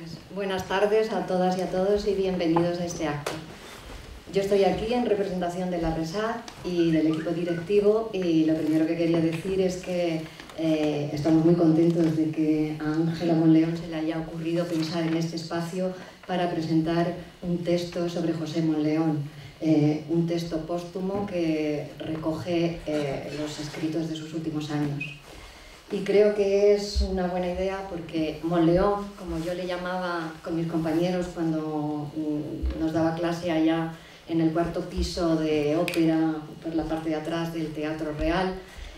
Pues buenas tardes a todas y a todos y bienvenidos a este acto. Yo estoy aquí en representación de la RESAC y del equipo directivo, y lo primero que quería decir es que estamos muy contentos de que a Ángela Monleón se le haya ocurrido pensar en este espacio para presentar un texto sobre José Monleón, un texto póstumo que recoge los escritos de sus últimos años. Y creo que es una buena idea porque Monleón, como yo le llamaba con mis compañeros cuando nos daba clase allá en el cuarto piso de ópera, por la parte de atrás del Teatro Real,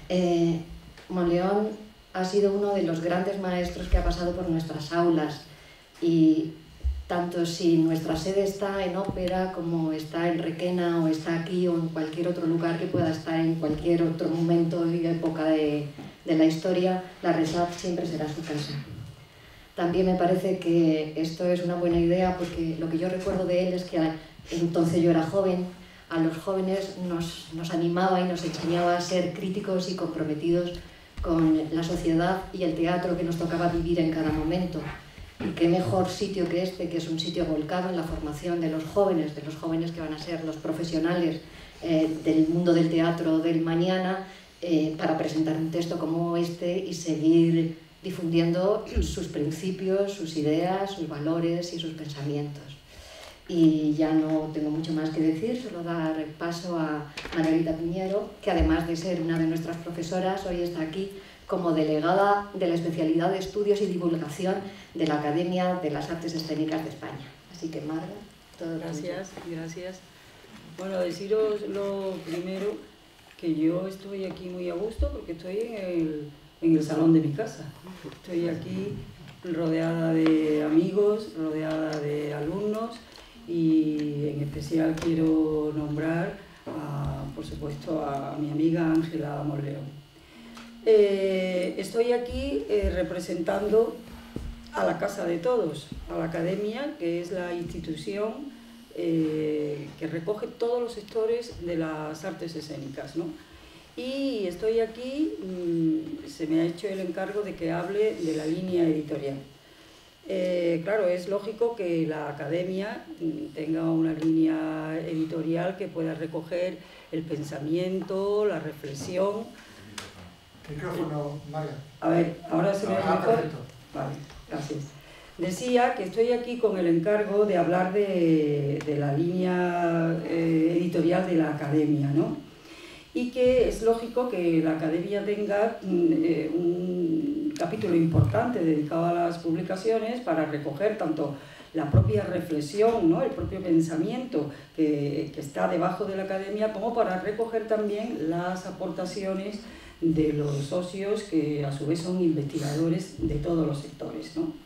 Monleón ha sido uno de los grandes maestros que ha pasado por nuestras aulas, y tanto si nuestra sede está en ópera como está en Requena o está aquí o en cualquier otro lugar que pueda estar en cualquier otro momento y época de la historia, la RESAC siempre será su casa. También me parece que esto es una buena idea porque lo que yo recuerdo de él es que entonces yo era joven, a los jóvenes nos animaba y nos enseñaba a ser críticos y comprometidos con la sociedad y el teatro que nos tocaba vivir en cada momento. Y qué mejor sitio que este, que es un sitio volcado en la formación de los jóvenes que van a ser los profesionales del mundo del teatro del mañana, para presentar un texto como este y seguir difundiendo sus principios, sus ideas, sus valores y sus pensamientos. Y ya no tengo mucho más que decir, solo dar paso a Margarita Piñero, que además de ser una de nuestras profesoras, hoy está aquí como delegada de la especialidad de Estudios y Divulgación de la Academia de las Artes Escénicas de España. Así que, Marga, todo gracias, gracias. Bueno, deciros lo primero, que yo estoy aquí muy a gusto porque estoy en el salón de mi casa. Estoy aquí rodeada de amigos, rodeada de alumnos, y en especial quiero nombrar, por supuesto, a mi amiga Ángela Monleón. Estoy aquí representando a la Casa de Todos, a la Academia, que es la institución que recoge todos los sectores de las artes escénicas, ¿no? Y estoy aquí, se me ha hecho el encargo de que hable de la línea editorial. Claro, es lógico que la Academia tenga una línea editorial que pueda recoger el pensamiento, la reflexión. Micrófono, María. A ver, ahora se me ve mejor. Perfecto. Vale, gracias. Decía que estoy aquí con el encargo de hablar de la línea editorial de la Academia, ¿no? Y que es lógico que la Academia tenga un capítulo importante dedicado a las publicaciones para recoger tanto la propia reflexión, ¿no?, el propio pensamiento que está debajo de la Academia, como para recoger también las aportaciones de los socios, que a su vez son investigadores de todos los sectores, ¿no?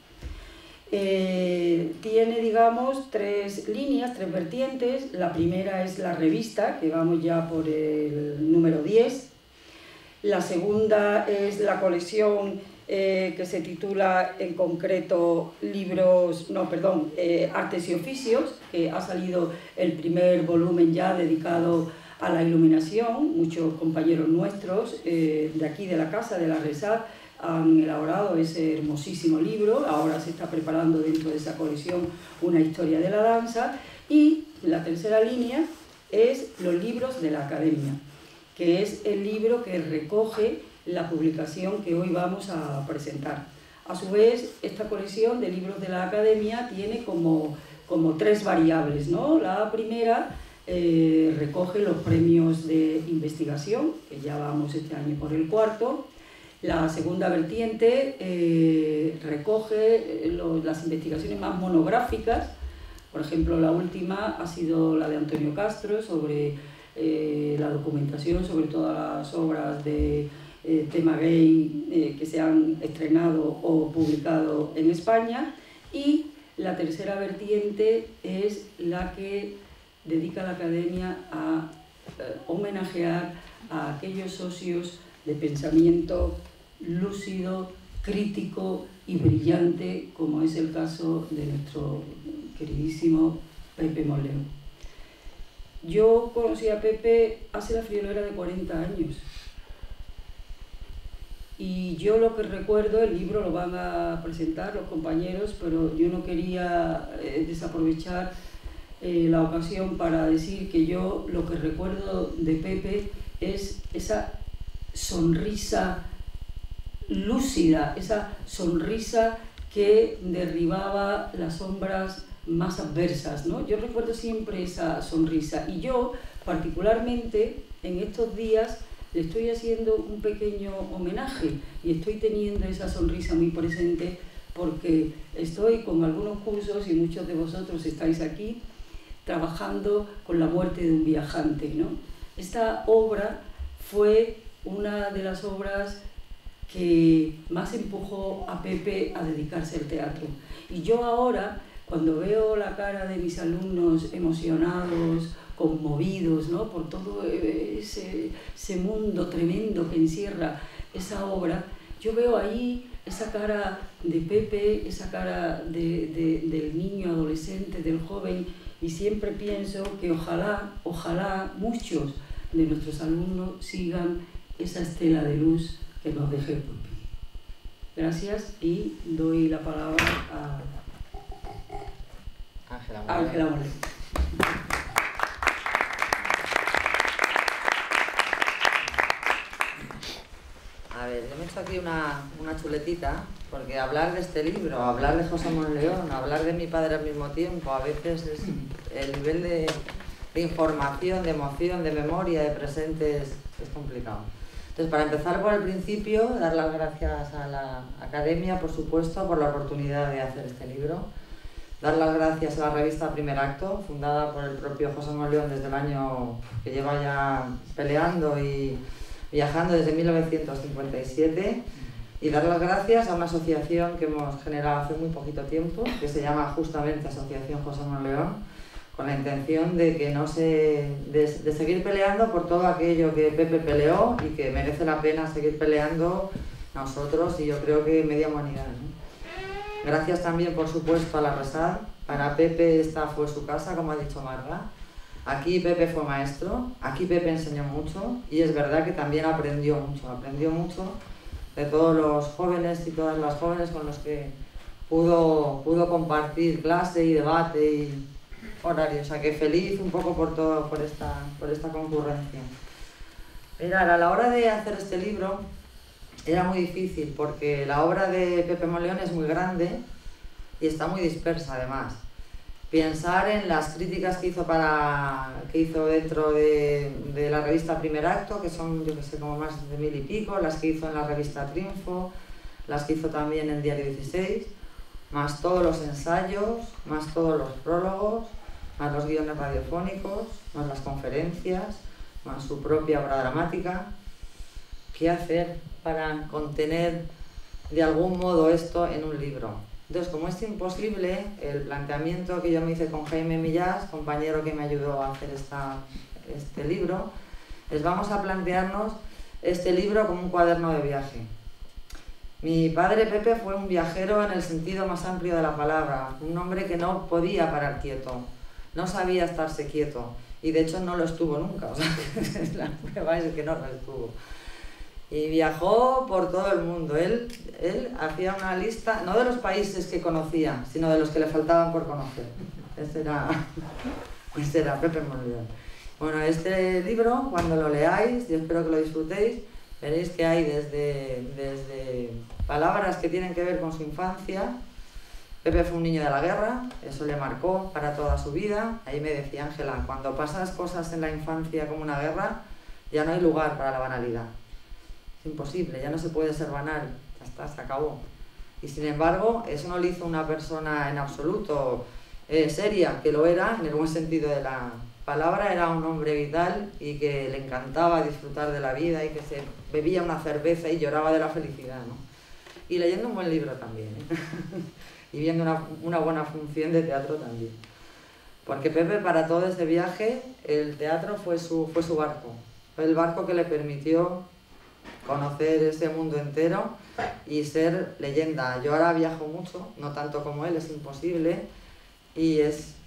Tiene, digamos, tres líneas, tres vertientes. La primera es la revista, que vamos ya por el número 10. La segunda es la colección que se titula en concreto Artes y Oficios, que ha salido el primer volumen ya dedicado a la iluminación. Muchos compañeros nuestros de aquí de la casa, de la RESAC, han elaborado ese hermosísimo libro. Ahora se está preparando dentro de esa colección una historia de la danza. Y la tercera línea es los libros de la Academia, que es el libro que recoge la publicación que hoy vamos a presentar. A su vez, esta colección de libros de la Academia tiene como tres variables, ¿no? La primera recoge los premios de investigación, que ya vamos este año por el cuarto. La segunda vertiente recoge las investigaciones más monográficas. Por ejemplo, la última ha sido la de Antonio Castro sobre la documentación sobre todas las obras de tema gay que se han estrenado o publicado en España. Y la tercera vertiente es la que dedica la Academia a homenajear a aquellos socios de pensamiento lúcido, crítico y brillante, como es el caso de nuestro queridísimo Pepe Monleón. Yo conocí a Pepe hace la friolera de 40 años. Y yo lo que recuerdo, el libro lo van a presentar los compañeros, pero yo no quería desaprovechar la ocasión para decir que yo lo que recuerdo de Pepe es esa sonrisa lúcida, esa sonrisa que derribaba las sombras más adversas, ¿no? Yo recuerdo siempre esa sonrisa, y yo particularmente en estos días le estoy haciendo un pequeño homenaje y estoy teniendo esa sonrisa muy presente porque estoy con algunos cursos, y muchos de vosotros estáis aquí, trabajando con la muerte de un viajante, ¿no? Esta obra fue una de las obras que más empujó a Pepe a dedicarse al teatro. Y yo ahora, cuando veo la cara de mis alumnos emocionados, conmovidos, ¿no?, por todo ese mundo tremendo que encierra esa obra, yo veo ahí esa cara de Pepe, esa cara del niño adolescente, del joven, y siempre pienso que ojalá muchos de nuestros alumnos sigan esa estela de luz que nos deje Pepe. Gracias, y doy la palabra a Ángela Moreno. A ver, yo me he hecho aquí una chuletita, porque hablar de este libro, hablar de José Monleón, hablar de mi padre al mismo tiempo, a veces es el nivel de información, de emoción, de memoria, de presente es complicado. Entonces, para empezar por el principio, dar las gracias a la Academia, por supuesto, por la oportunidad de hacer este libro. Dar las gracias a la revista Primer Acto, fundada por el propio José Monleón desde el año que lleva ya peleando y viajando desde 1957, y dar las gracias a una asociación que hemos generado hace muy poquito tiempo, que se llama justamente Asociación José Monleón, con la intención de que de seguir peleando por todo aquello que Pepe peleó y que merece la pena seguir peleando nosotros y yo creo que media humanidad, ¿no? Gracias también, por supuesto, a la RESAD. Para Pepe esta fue su casa, como ha dicho Marga. Aquí Pepe fue maestro, aquí Pepe enseñó mucho y es verdad que también aprendió mucho de todos los jóvenes y todas las jóvenes con los que pudo compartir clase y debate y horario. O sea que feliz un poco por todo, por esta concurrencia. Mirad, a la hora de hacer este libro era muy difícil porque la obra de Pepe Monleón es muy grande y está muy dispersa además. Pensar en las críticas que hizo dentro de la revista Primer Acto, que son, yo que sé, como más de 1000 y pico, las que hizo en la revista Triunfo, las que hizo también en Diario 16, más todos los ensayos, más todos los prólogos, más los guiones radiofónicos, más las conferencias, más su propia obra dramática. ¿Qué hacer para contener de algún modo esto en un libro? Entonces, como es imposible, el planteamiento que yo me hice con Jaime Millás, compañero que me ayudó a hacer este libro, es vamos a plantearnos este libro como un cuaderno de viaje. Mi padre Pepe fue un viajero en el sentido más amplio de la palabra, un hombre que no podía parar quieto, no sabía estarse quieto, y de hecho no lo estuvo nunca, o sea, la prueba es que no lo estuvo. Y viajó por todo el mundo. Él hacía una lista, no de los países que conocía, sino de los que le faltaban por conocer. Este era Pepe Monleón. Bueno, este libro, cuando lo leáis, yo espero que lo disfrutéis, veréis que hay desde palabras que tienen que ver con su infancia. Pepe fue un niño de la guerra, eso le marcó para toda su vida. Ahí me decía Ángela, cuando pasas cosas en la infancia como una guerra, ya no hay lugar para la banalidad. Es imposible, ya no se puede ser banal, ya está, se acabó. Y sin embargo, eso no le hizo una persona en absoluto seria, que lo era, en el buen sentido de la palabra, era un hombre vital y que le encantaba disfrutar de la vida y que se bebía una cerveza y lloraba de la felicidad, ¿no? Y leyendo un buen libro también, ¿eh? Y viendo una buena función de teatro también. Porque Pepe, para todo ese viaje, el teatro fue su barco, fue el barco que le permitió conocer ese mundo entero y ser leyenda. Yo ahora viajo mucho, no tanto como él, es imposible, y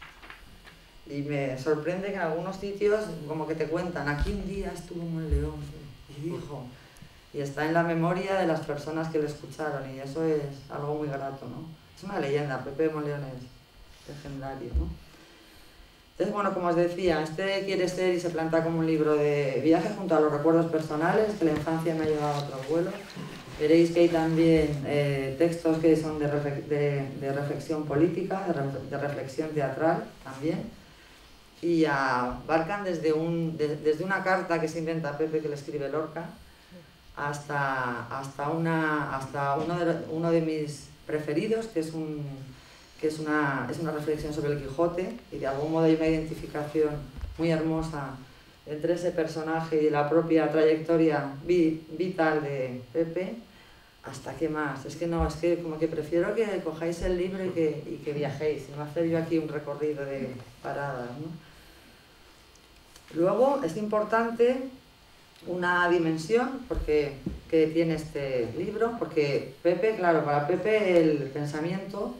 me sorprende que en algunos sitios como que te cuentan, aquí un día estuvo Monleón y dijo, y está en la memoria de las personas que le escucharon, y eso es algo muy grato, ¿no? Es una leyenda, Pepe Monleón es legendario, ¿no? Entonces, bueno, como os decía, este quiere ser y se planta como un libro de viaje junto a los recuerdos personales, que la infancia me ha llevado a otros vuelos. Veréis que hay también textos que son de reflexión política, de reflexión teatral también, y abarcan desde una carta que se inventa Pepe, que le escribe Lorca, hasta uno de mis preferidos, que es una reflexión sobre el Quijote, y de algún modo hay una identificación muy hermosa entre ese personaje y la propia trayectoria vital de Pepe. ¿Hasta qué más? Es que como que prefiero que cojáis el libro y que viajéis, y no hacer yo aquí un recorrido de paradas, ¿no? Luego es importante una dimensión que tiene este libro, porque Pepe, claro, para Pepe el pensamiento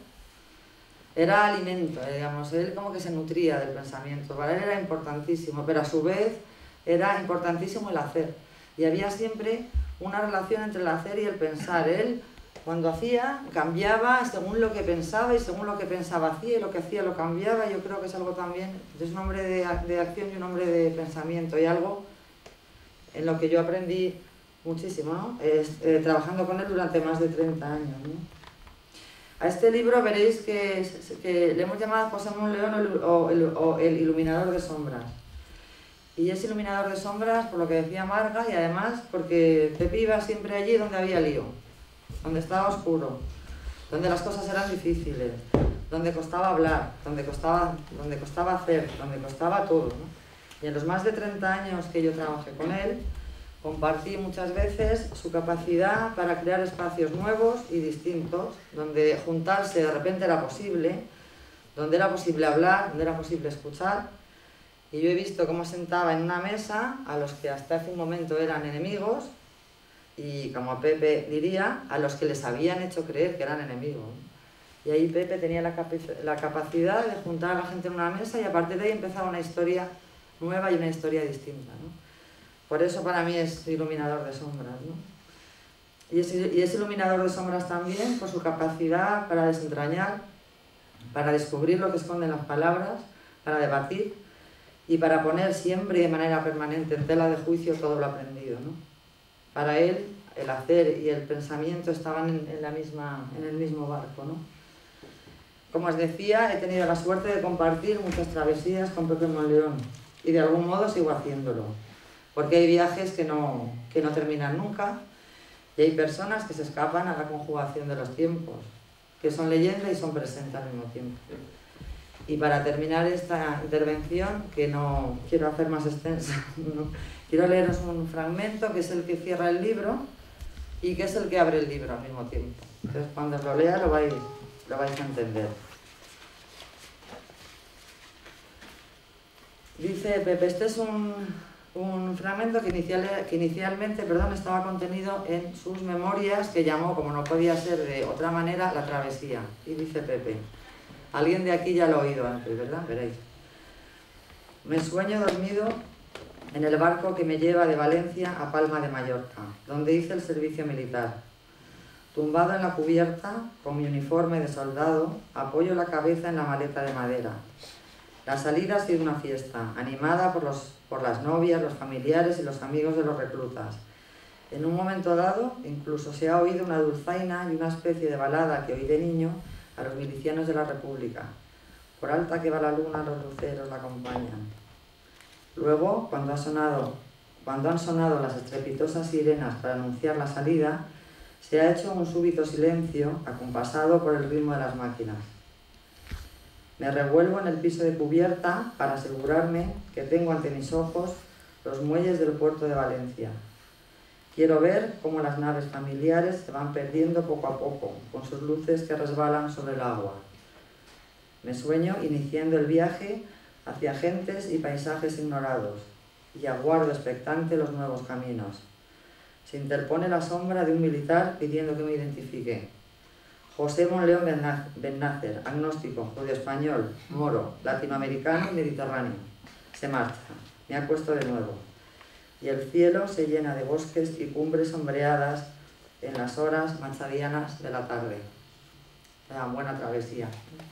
era alimento, digamos, él como que se nutría del pensamiento, para él era importantísimo, pero a su vez era importantísimo el hacer, y había siempre una relación entre el hacer y el pensar. Él, cuando hacía, cambiaba según lo que pensaba, y según lo que pensaba hacía, y lo que hacía lo cambiaba. Yo creo que es algo también, es un hombre de acción y un hombre de pensamiento, y algo en lo que yo aprendí muchísimo, ¿no? Trabajando con él durante más de 30 años, ¿no? A este libro veréis que le hemos llamado José Monleón o el iluminador de sombras. Y es iluminador de sombras por lo que decía Marga, y además porque Pepe iba siempre allí donde había lío, donde estaba oscuro, donde las cosas eran difíciles, donde costaba hablar, donde costaba hacer, donde costaba todo, ¿no? Y en los más de 30 años que yo trabajé con él, compartí muchas veces su capacidad para crear espacios nuevos y distintos, donde juntarse de repente era posible, donde era posible hablar, donde era posible escuchar. Y yo he visto cómo sentaba en una mesa a los que hasta hace un momento eran enemigos, y como Pepe diría, a los que les habían hecho creer que eran enemigos. Y ahí Pepe tenía la capacidad de juntar a la gente en una mesa, y a partir de ahí empezaba una historia nueva y una historia distinta, ¿no? Por eso para mí es iluminador de sombras, ¿no? Y es iluminador de sombras también por su capacidad para desentrañar, para descubrir lo que esconden las palabras, para debatir y para poner siempre y de manera permanente en tela de juicio todo lo aprendido, ¿no? Para él, el hacer y el pensamiento estaban en el mismo barco, ¿no? Como os decía, he tenido la suerte de compartir muchas travesías con Pepe Monleón, y de algún modo sigo haciéndolo, porque hay viajes que no terminan nunca, y hay personas que se escapan a la conjugación de los tiempos, que son leyenda y son presente al mismo tiempo. Y para terminar esta intervención, que no quiero hacer más extensa, ¿no? Quiero leeros un fragmento que es el que cierra el libro y que es el que abre el libro al mismo tiempo. Entonces, cuando lo lea lo vais a entender. Dice Pepe, este es un fragmento que inicialmente estaba contenido en sus memorias, que llamó, como no podía ser de otra manera, La travesía. Y dice Pepe, alguien de aquí ya lo ha oído antes, ¿verdad? Veréis. Me sueño dormido en el barco que me lleva de Valencia a Palma de Mallorca, donde hice el servicio militar. Tumbado en la cubierta, con mi uniforme de soldado, apoyo la cabeza en la maleta de madera. La salida ha sido una fiesta, animada por las novias, los familiares y los amigos de los reclutas. En un momento dado, incluso se ha oído una dulzaina y una especie de balada que oí de niño a los milicianos de la República. Por alta que va la luna, los luceros la acompañan. Luego, cuando han sonado las estrepitosas sirenas para anunciar la salida, se ha hecho un súbito silencio, acompasado por el ritmo de las máquinas. Me revuelvo en el piso de cubierta para asegurarme que tengo ante mis ojos los muelles del puerto de Valencia. Quiero ver cómo las naves familiares se van perdiendo poco a poco, con sus luces que resbalan sobre el agua. Me sueño iniciando el viaje hacia gentes y paisajes ignorados, y aguardo expectante los nuevos caminos. Se interpone la sombra de un militar pidiendo que me identifique. José Monleón Bennácer, agnóstico, judío español, moro, latinoamericano y mediterráneo. Se marcha. Me acuesto de nuevo. y el cielo se llena de bosques y cumbres sombreadas en las horas machadianas de la tarde. Buena travesía.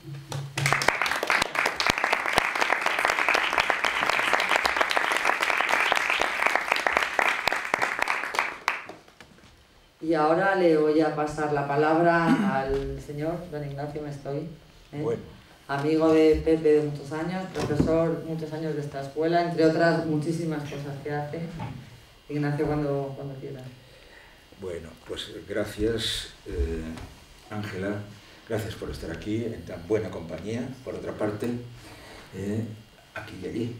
Y ahora le voy a pasar la palabra al señor don Ignacio Mestoy, Bueno. Amigo de Pepe de muchos años, profesor muchos años de esta escuela, entre otras muchísimas cosas que hace. Ignacio, cuando quieras. Bueno, pues gracias, Ángela, gracias por estar aquí en tan buena compañía, por otra parte, aquí y allí.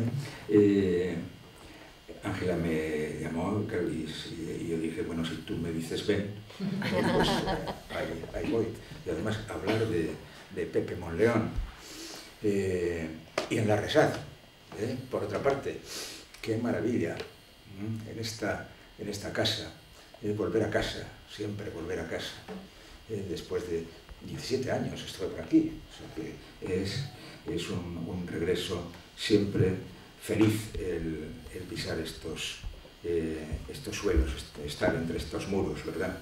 Ángela me llamó y yo dije, bueno, si tú me dices ven, pues ahí voy. Y además hablar de Pepe Monleón y en la Resad, por otra parte, qué maravilla en esta casa, volver a casa, siempre volver a casa. Después de 17 años estuve por aquí, o sea que es un regreso siempre feliz el pisar estos suelos, estar entre estos muros, ¿verdad?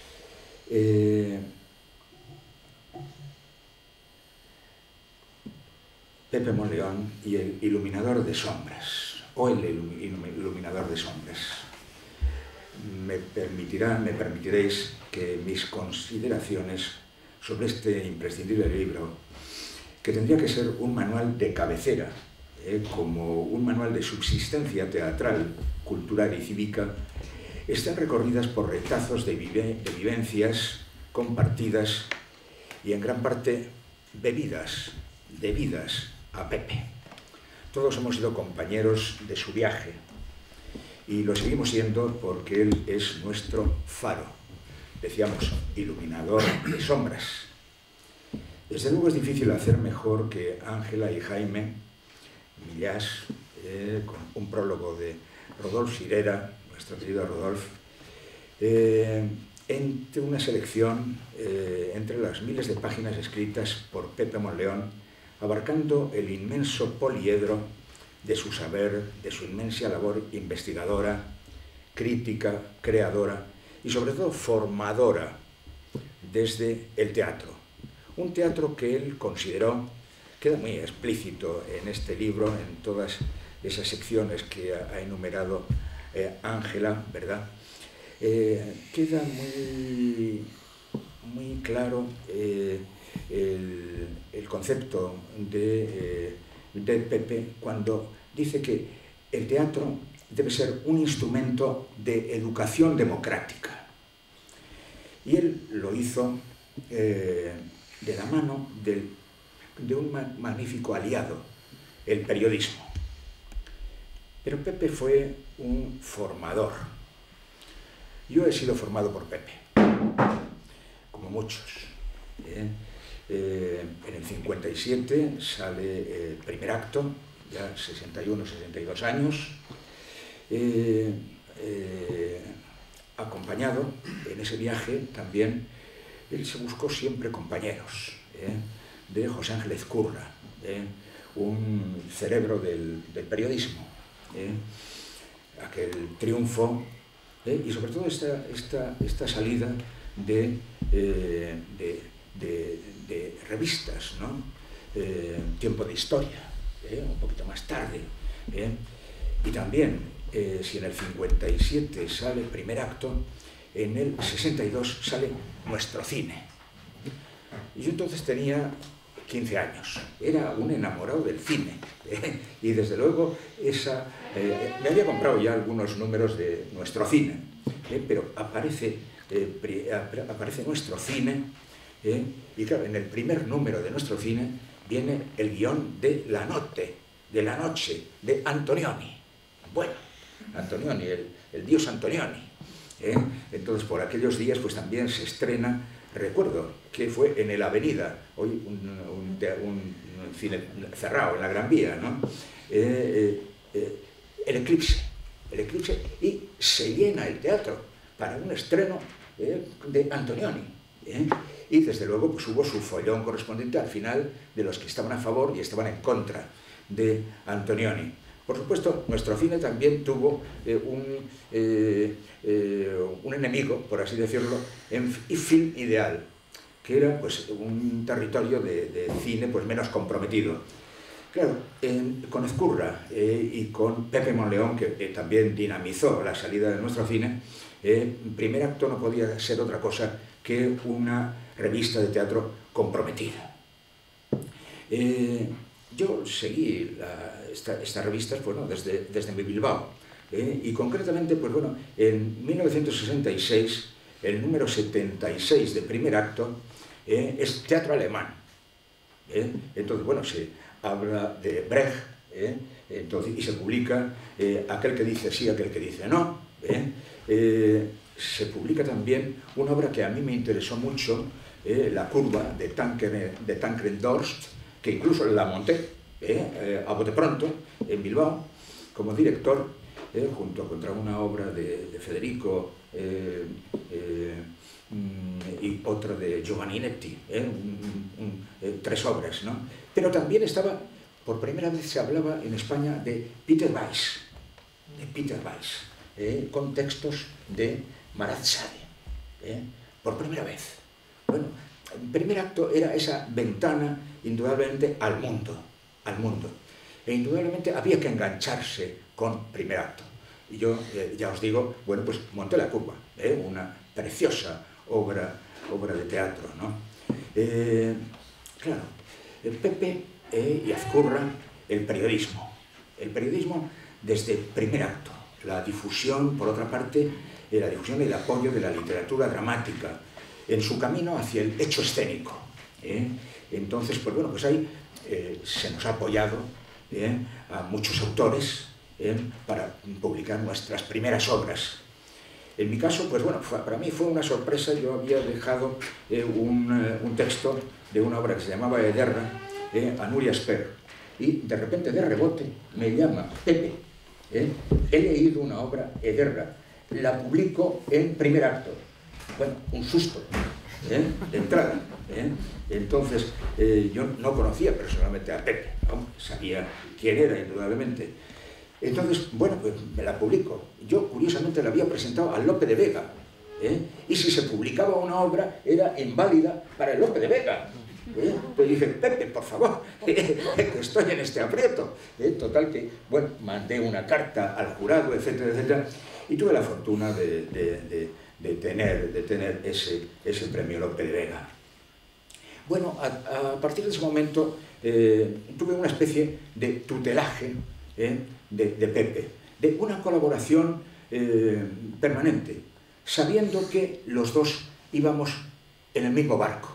Pepe Monleón y el iluminador de sombras, o el iluminador de sombras. Me permitiréis que mis consideraciones sobre este imprescindible libro, que tendría que ser un manual de cabecera, como un manual de subsistencia teatral, cultural y cívica, están recorridas por retazos de vivencias compartidas y en gran parte debidas a Pepe. Todos hemos sido compañeros de su viaje y lo seguimos siendo porque él es nuestro faro, decíamos, iluminador de sombras. Desde luego es difícil hacer mejor que Ángela y Jaime Millás, con un prólogo de Rodolf Sirera, nuestro querido Rodolf, entre una selección entre las miles de páginas escritas por Pepe Monleón, abarcando el inmenso poliedro de su saber, de su inmensa labor investigadora, crítica, creadora y sobre todo formadora desde el teatro. Un teatro que él consideró, queda muy explícito en este libro, en todas esas secciones que ha enumerado Ángela, ¿verdad? Queda muy claro el concepto de Pepe cuando dice que el teatro debe ser un instrumento de educación democrática. Y él lo hizo de la mano de un magnífico aliado, el periodismo. Pero Pepe fue un formador. Yo he sido formado por Pepe, como muchos. En el 57 sale el primer acto, ya 61, 62 años, acompañado en ese viaje también, él se buscó siempre compañeros, de José Ángel Ezcurra, un cerebro del periodismo, aquel triunfo, y sobre todo esta salida de revistas, ¿no? Tiempo de Historia, un poquito más tarde, y también, si en el 57 sale el primer acto, en el 62 sale Nuestro Cine. Y yo entonces tenía 15 años, era un enamorado del cine, y desde luego me había comprado ya algunos números de Nuestro Cine, pero aparece Nuestro Cine, y claro, en el primer número de Nuestro Cine viene el guión de La Noche, de Antonioni. Bueno, Antonioni, el dios Antonioni. Entonces, por aquellos días, pues también se estrena, recuerdo que fue en el Avenida, hoy un cine cerrado en la Gran Vía, ¿no? El Eclipse, y se llena el teatro para un estreno de Antonioni. Y desde luego pues hubo su follón correspondiente al final de los que estaban a favor y estaban en contra de Antonioni. Por supuesto, nuestro cine también tuvo un enemigo, por así decirlo, en Film Ideal, que era pues, un territorio de cine pues, menos comprometido. Claro, con Ezcurra y con Pepe Monleón, que también dinamizó la salida de nuestro cine, Primer Acto no podía ser otra cosa que una revista de teatro comprometida. Yo seguí estas revistas bueno, desde mi Bilbao, y concretamente pues, bueno, en 1966 el número 76 de Primer Acto es teatro alemán. Entonces, bueno, se habla de Brecht, entonces, y se publica aquel que dice sí, aquel que dice no. Se publica también una obra que a mí me interesó mucho, La curva de Tancred Dorst, que incluso la monté a bote pronto en Bilbao como director, junto contra una obra de Federico y otra de Giovanninetti, tres obras, ¿no? Pero también estaba, por primera vez se hablaba en España de Peter Weiss, con textos de Marat Sade, por primera vez. Bueno, el Primer Acto era esa ventana indudablemente al mundo, e indudablemente había que engancharse con Primer Acto. Y yo, ya os digo, bueno, pues monté La curva, una preciosa obra de teatro, ¿no? Claro, Pepe y Ezcurra, el periodismo desde Primer Acto, la difusión, por otra parte, la difusión y el apoyo de la literatura dramática en su camino hacia el hecho escénico. Entonces, pues bueno, pues ahí se nos ha apoyado a muchos autores para publicar nuestras primeras obras. En mi caso, pues bueno, para mí fue una sorpresa. Yo había dejado un texto de una obra que se llamaba Ederra a Nuria Esper, y de repente, de rebote, me llama Pepe, he leído una obra, Ederra, la publico en Primer Acto. Bueno, un susto de entrada. Entonces, yo no conocía personalmente a Pepe, ¿no? Sabía quién era, indudablemente. Entonces, bueno, pues me la publico. Yo, curiosamente, la había presentado al Lope de Vega, y si se publicaba una obra, era inválida para el Lope de Vega. Pues dije, Pepe, por favor, que estoy en este aprieto. Total que, bueno, mandé una carta al jurado, etcétera, etcétera, y tuve la fortuna de tener ese premio Lope de Vega. Bueno, a partir de ese momento tuve una especie de tutelaje de Pepe, de una colaboración permanente, sabiendo que los dos íbamos en el mismo barco.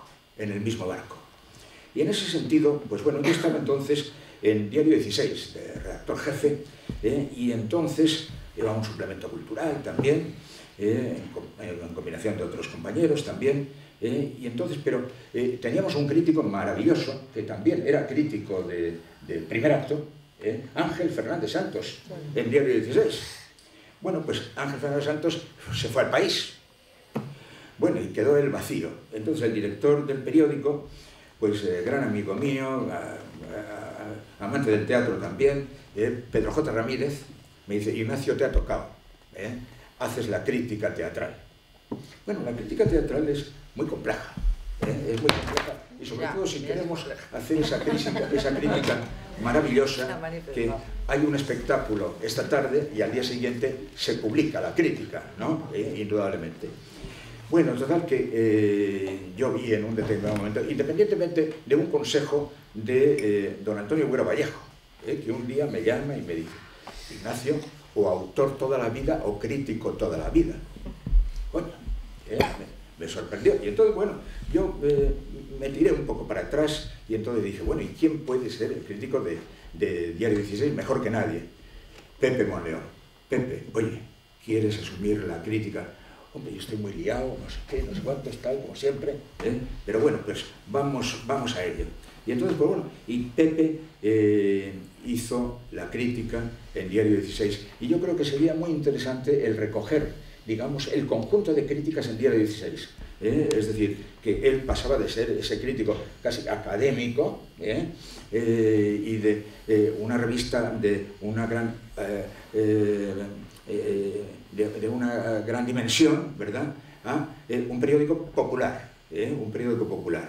Y en ese sentido, pues bueno, yo estaba entonces en Diario 16, de redactor jefe, y entonces llevaba un suplemento cultural también, en combinación de otros compañeros también, y entonces, pero teníamos un crítico maravilloso, que también era crítico de Primer Acto, Ángel Fernández Santos, en Diario 16. Bueno, pues Ángel Fernández Santos se fue al país. Bueno, y quedó el vacío. Entonces el director del periódico, pues gran amigo mío, amante del teatro también, Pedro J. Ramírez, me dice, Ignacio, te ha tocado, haces la crítica teatral. Bueno, la crítica teatral es muy compleja, es muy compleja, y sobre todo si queremos hacer esa crítica maravillosa, que hay un espectáculo esta tarde y al día siguiente se publica la crítica, ¿no? Indudablemente. Bueno, total que yo vi en un determinado momento, independientemente de un consejo de don Antonio Güero Vallejo, que un día me llama y me dice, Ignacio, o autor toda la vida o crítico toda la vida. Coño, me sorprendió. Y entonces, bueno, yo me tiré un poco para atrás y entonces dije, bueno, ¿y quién puede ser el crítico de Diario 16 mejor que nadie? Pepe Monleón. Pepe, oye, ¿quieres asumir la crítica? Hombre, yo estoy muy liado, no sé qué, no sé cuánto, tal, como siempre, pero bueno, pues vamos a ello. Y entonces, pues bueno, y Pepe hizo la crítica en Diario 16, y yo creo que sería muy interesante el recoger, digamos, el conjunto de críticas en Diario 16. es decir, que él pasaba de ser ese crítico casi académico y de una revista de una gran dimensión, ¿verdad?, a un periódico popular, un periódico popular.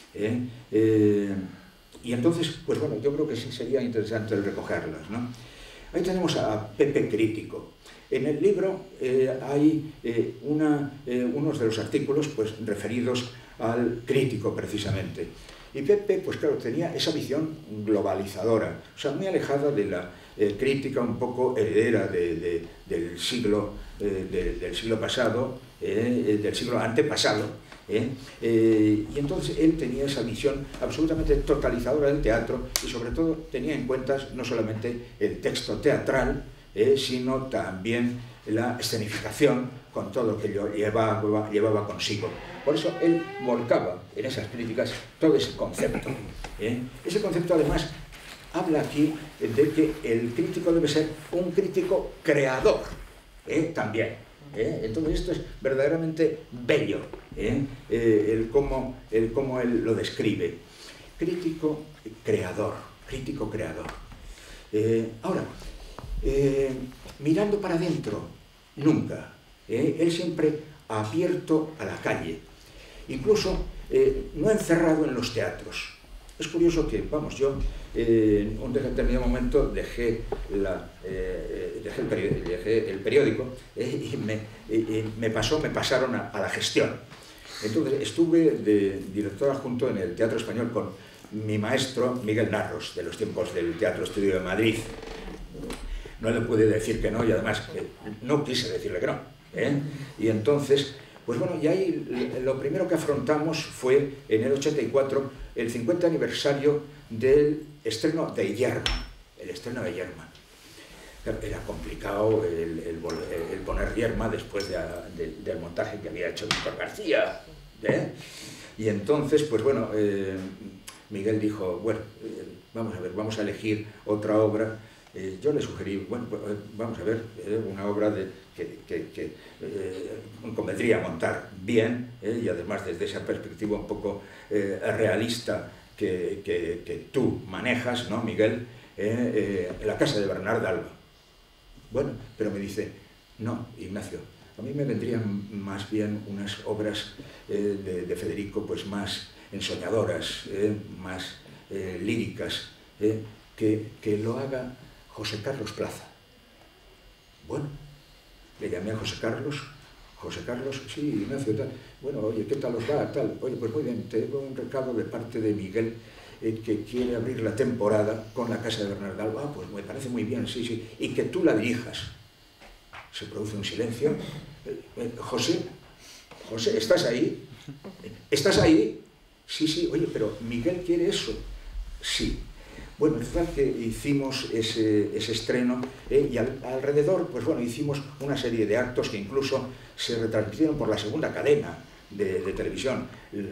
Y entonces, pues bueno, yo creo que sí sería interesante el recogerlas, ¿no? Ahí tenemos a Pepe Crítico. En el libro hay unos de los artículos pues, referidos al crítico, precisamente. Y Pepe, pues claro, tenía esa visión globalizadora, o sea, muy alejada de la crítica un poco heredera del siglo pasado, del siglo antepasado, y entonces él tenía esa visión absolutamente totalizadora del teatro y sobre todo tenía en cuenta no solamente el texto teatral, sino también la escenificación con todo lo que llevaba consigo. Por eso él volcaba en esas críticas todo ese concepto. Ese concepto además habla aquí de que el crítico debe ser un crítico creador, también. Entonces esto es verdaderamente bello, el cómo él lo describe. Crítico creador, crítico creador. Ahora, mirando para adentro, nunca. Él siempre abierto a la calle, incluso no encerrado en los teatros. Es curioso que, vamos, yo en un determinado momento dejé el periódico y me pasaron a la gestión. Entonces estuve de director adjunto en el Teatro Español con mi maestro Miguel Narros, de los tiempos del Teatro Estudio de Madrid. No le pude decir que no y además no quise decirle que no. Y entonces, pues bueno, y ahí lo primero que afrontamos fue en el 84 el 50 aniversario del estreno de Yerma, el estreno de Yerma. Era complicado el poner Yerma después del montaje que había hecho Víctor García. Y entonces, pues bueno, Miguel dijo, bueno, vamos a ver, vamos a elegir otra obra. Yo le sugerí, bueno, vamos a ver, una obra que convendría montar bien, y además desde esa perspectiva un poco realista que tú manejas, ¿no, Miguel? La casa de Bernarda Alba. Bueno, pero me dice, no, Ignacio, a mí me vendrían más bien unas obras de Federico pues más ensoñadoras, más líricas, que lo haga José Carlos Plaza. Bueno, le llamé a José Carlos, sí, Ignacio, tal. Bueno, oye, ¿qué tal os va? Tal. Oye, pues muy bien, tengo un recado de parte de Miguel que quiere abrir la temporada con la casa de Bernarda Alba. Ah, pues me parece muy bien, sí, sí. Y que tú la dirijas. Se produce un silencio. José, ¿estás ahí? ¿Estás ahí? Sí, sí, oye, pero Miguel quiere eso. Sí. Bueno, es verdad que hicimos ese estreno y alrededor, pues bueno, hicimos una serie de actos que incluso se retransmitieron por la segunda cadena de televisión.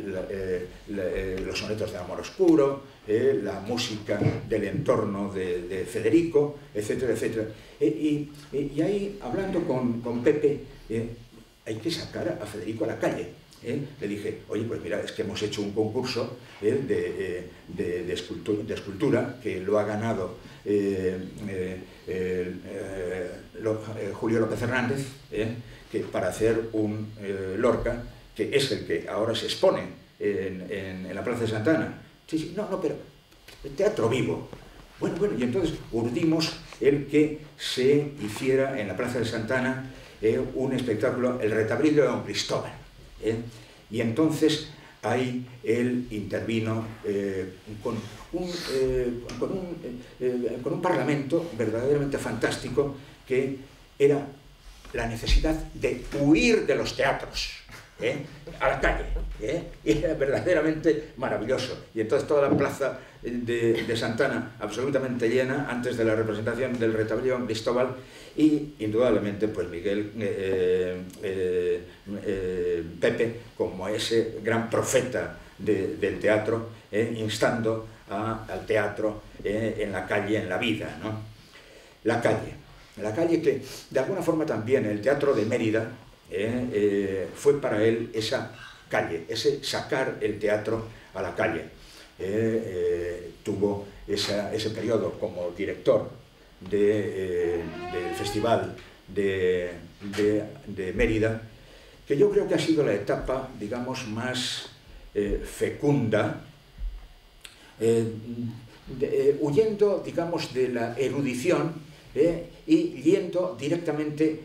Los sonetos de Amor Oscuro, la música del entorno de Federico, etcétera, etcétera. Y ahí, hablando con Pepe, hay que sacar a Federico a la calle. Le dije, oye, pues mira, es que hemos hecho un concurso de escultura que lo ha ganado Julio López Hernández, que para hacer un Lorca, que es el que ahora se expone en la Plaza de Santa Ana. Sí, sí, no, pero el teatro vivo. Bueno, y entonces urdimos el que se hiciera en la Plaza de Santa Ana un espectáculo, El Retabrillo de Don Cristóbal. Y entonces ahí él intervino con un parlamento verdaderamente fantástico, que era la necesidad de huir de los teatros a la calle, y era verdaderamente maravilloso. Y entonces toda la plaza de Santana absolutamente llena antes de la representación del Retabrillo de Don Cristóbal, y indudablemente pues Miguel Pepe como ese gran profeta del teatro, instando al teatro en la calle, en la vida, ¿no? La calle que de alguna forma también el Teatro de Mérida fue para él esa calle, ese sacar el teatro a la calle. Tuvo ese periodo como director del Festival de Mérida, que yo creo que ha sido la etapa, digamos, más fecunda, huyendo, digamos, de la erudición y yendo directamente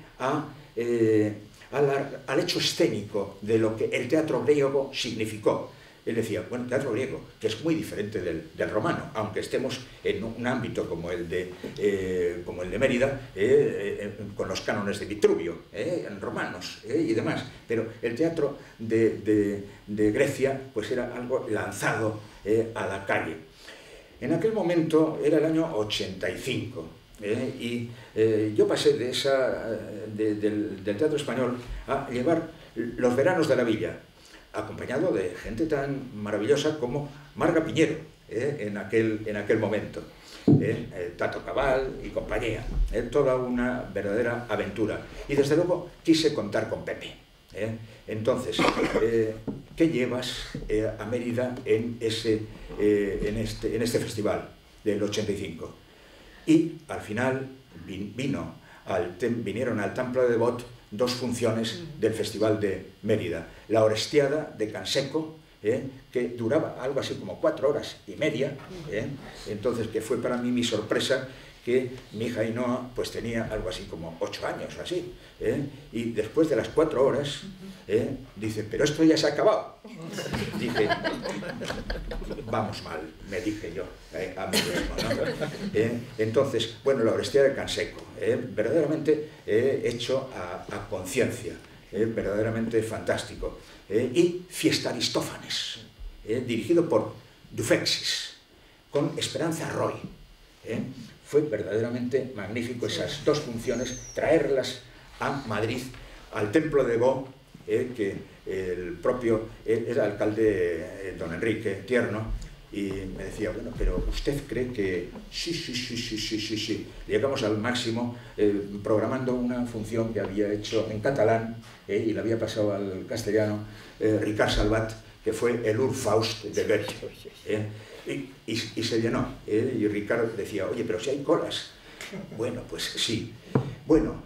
al hecho escénico de lo que el teatro griego significó. Él decía, bueno, teatro griego, que es muy diferente del romano, aunque estemos en un ámbito como el de Mérida, con los cánones de Vitruvio, en romanos y demás, pero el teatro de Grecia pues era algo lanzado a la calle. En aquel momento era el año 85, y yo pasé del teatro español a llevar los veranos de la villa, acompañado de gente tan maravillosa como Marga Piñero, en aquel momento, Tato Cabal y compañía, toda una verdadera aventura. Y desde luego quise contar con Pepe. Entonces, ¿qué llevas a Mérida en este festival del 85? Y al final vinieron al Templo de Bot 2 funciones del Festival de Mérida. La Orestiada de Canseco, que duraba algo así como 4 horas y media, entonces que fue para mí mi sorpresa que mi hija Ainhoa pues tenía algo así como 8 años o así, y después de las 4 horas dice, pero esto ya se ha acabado. Dije, vamos mal, me dije yo a mí mismo, ¿no? Entonces, bueno, la Orestiada de Canseco, verdaderamente hecho a conciencia, verdaderamente fantástico, y Fiesta Aristófanes, dirigido por Dufexis, con Esperanza Roy. Fue verdaderamente magnífico esas 2 funciones, traerlas a Madrid, al Templo de Bo, que el propio era alcalde don Enrique Tierno, y me decía, bueno, pero ¿usted cree que sí? Llegamos al máximo programando una función que había hecho en catalán y la había pasado al castellano Ricard Salvat, que fue el Urfaust de Goethe. Y se llenó, y Ricardo decía, oye, pero si hay colas. Bueno, pues sí. Bueno,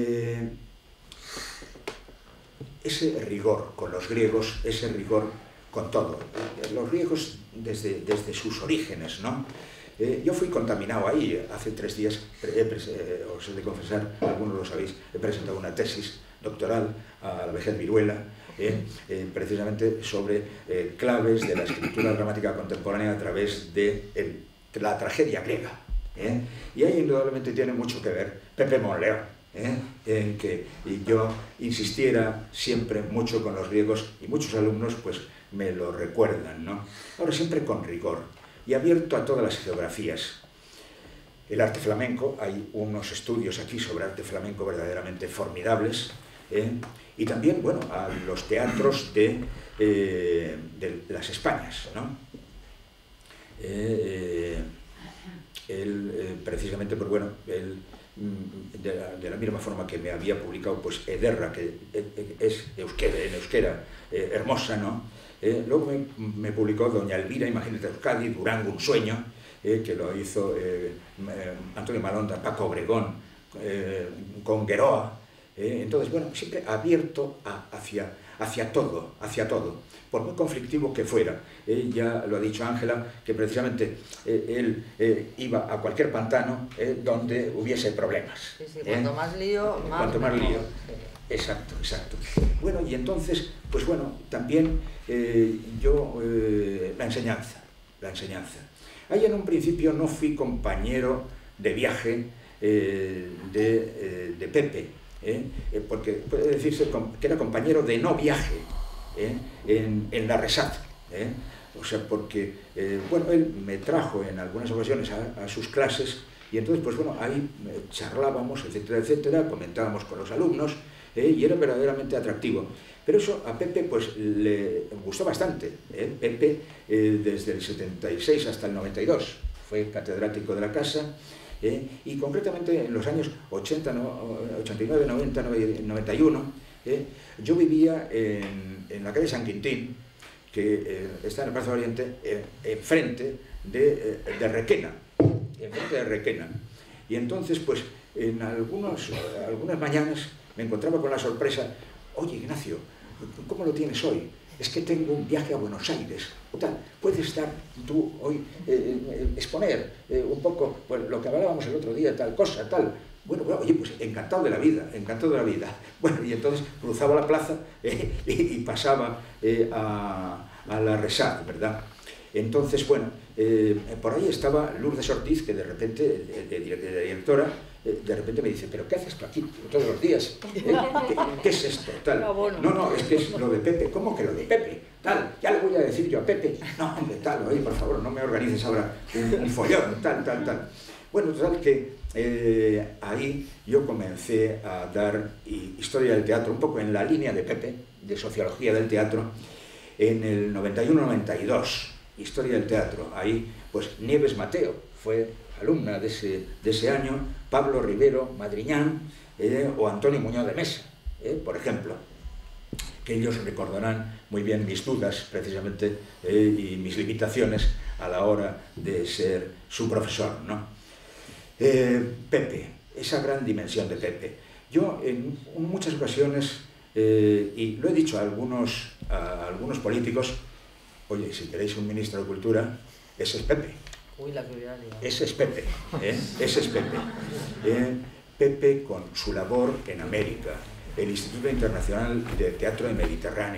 ese rigor con los griegos, ese rigor con todo. Los griegos desde sus orígenes, ¿no? Yo fui contaminado ahí. Hace 3 días, os he de confesar, algunos lo sabéis, he presentado una tesis doctoral a la vejez viruela, precisamente sobre claves de la escritura dramática contemporánea a través de la tragedia griega. Y ahí indudablemente tiene mucho que ver Pepe Monleón, en que yo insistiera siempre mucho con los griegos, y muchos alumnos pues me lo recuerdan, ¿no? Ahora, siempre con rigor y abierto a todas las geografías. El arte flamenco, hay unos estudios aquí sobre arte flamenco verdaderamente formidables, y también, bueno, a los teatros de las Españas, ¿no? Precisamente, pues bueno, de la misma forma que me había publicado pues Ederra, que es en euskera, hermosa, ¿no? Luego me publicó Doña Elvira, Imagínate Euskadi, Durango, un sueño, que lo hizo Antonio Malonda, Paco Obregón, con Gueroa. Entonces, bueno, siempre abierto hacia todo, por muy conflictivo que fuera. Ya lo ha dicho Ángela, que precisamente él iba a cualquier pantano donde hubiese problemas. Sí, cuanto más lío, más... Cuanto más lío. Exacto. Bueno, y entonces, pues bueno, también la enseñanza. Ahí en un principio no fui compañero de viaje de Pepe, porque puede decirse que era compañero de no viaje en la Resat, o sea, porque bueno, él me trajo en algunas ocasiones a sus clases, y entonces pues bueno, ahí charlábamos, etcétera, comentábamos con los alumnos, y era verdaderamente atractivo. Pero eso a Pepe pues le gustó bastante. Pepe desde el 76 hasta el 92 fue catedrático de la casa, y concretamente en los años 80, 89, 90, 91 Yo vivía en la calle San Quintín, que está en el Plaza Oriente, enfrente de Requena, enfrente de Requena. Y entonces, pues, en algunas mañanas me encontraba con la sorpresa: oye, Ignacio, ¿cómo lo tienes hoy? Es que tengo un viaje a Buenos Aires. Tal, ¿puedes dar tú hoy, exponer un poco pues, lo que hablábamos el otro día, tal cosa, tal? Bueno, oye, pues encantado de la vida, encantado de la vida. Bueno, y entonces cruzaba la plaza y pasaba a la Resat, ¿verdad? Entonces, bueno, por ahí estaba Lourdes Ortiz, que de repente, la directora, de repente me dice: ¿pero qué haces tú aquí todos los días? ¿Qué es esto? Tal. No, es que es lo de Pepe. ¿Cómo que lo de Pepe? Tal, ya le voy a decir yo a Pepe. No, hombre, tal, oye, por favor, no me organices ahora un follón, tal. Bueno, total que ahí yo comencé a dar historia del teatro, un poco en la línea de Pepe, de sociología del teatro, en el 91-92, historia del teatro. Ahí, pues, Nieves Mateo fue alumna de ese año, Pablo Rivero Madriñán o Antonio Muñoz de Mesa, por ejemplo, que ellos recordarán muy bien mis dudas, precisamente, y mis limitaciones a la hora de ser su profesor, ¿no? Pepe, esa gran dimensión de Pepe. Yo en muchas ocasiones, y lo he dicho a algunos políticos: oye, si queréis un ministro de Cultura, ese es Pepe. Uy, la pluralidad. Ese es Pepe, ese es Pepe. Pepe con su labor en América, el Instituto Internacional de Teatro del Mediterráneo,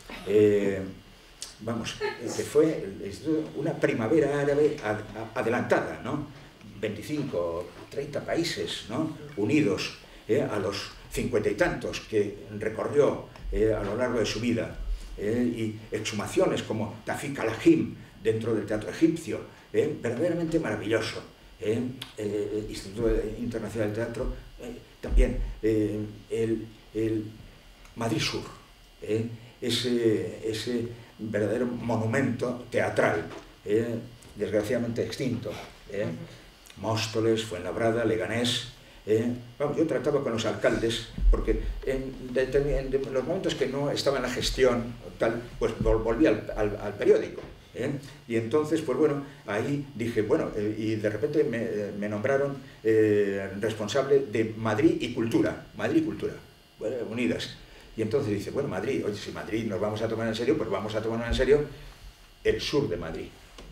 vamos, que fue una primavera árabe adelantada, ¿no? 25 o 30 países, ¿no?, unidos a los 50 y tantos que recorrió a lo largo de su vida, y exhumaciones como Tafik al-Hajim dentro del teatro egipcio, verdaderamente maravilloso. Instituto Internacional del Teatro, también el Madrid Sur, ese verdadero monumento teatral, desgraciadamente extinto. Móstoles, Fuenlabrada, Leganés. Vamos, yo trataba con los alcaldes, porque en los momentos que no estaba en la gestión, tal, pues volví al periódico. Y entonces, pues bueno, ahí dije, bueno, y de repente me nombraron responsable de Madrid y Cultura, bueno, unidas. Y entonces dice, bueno, Madrid, oye, si Madrid nos vamos a tomar en serio, pues vamos a tomarnos en serio el sur de Madrid,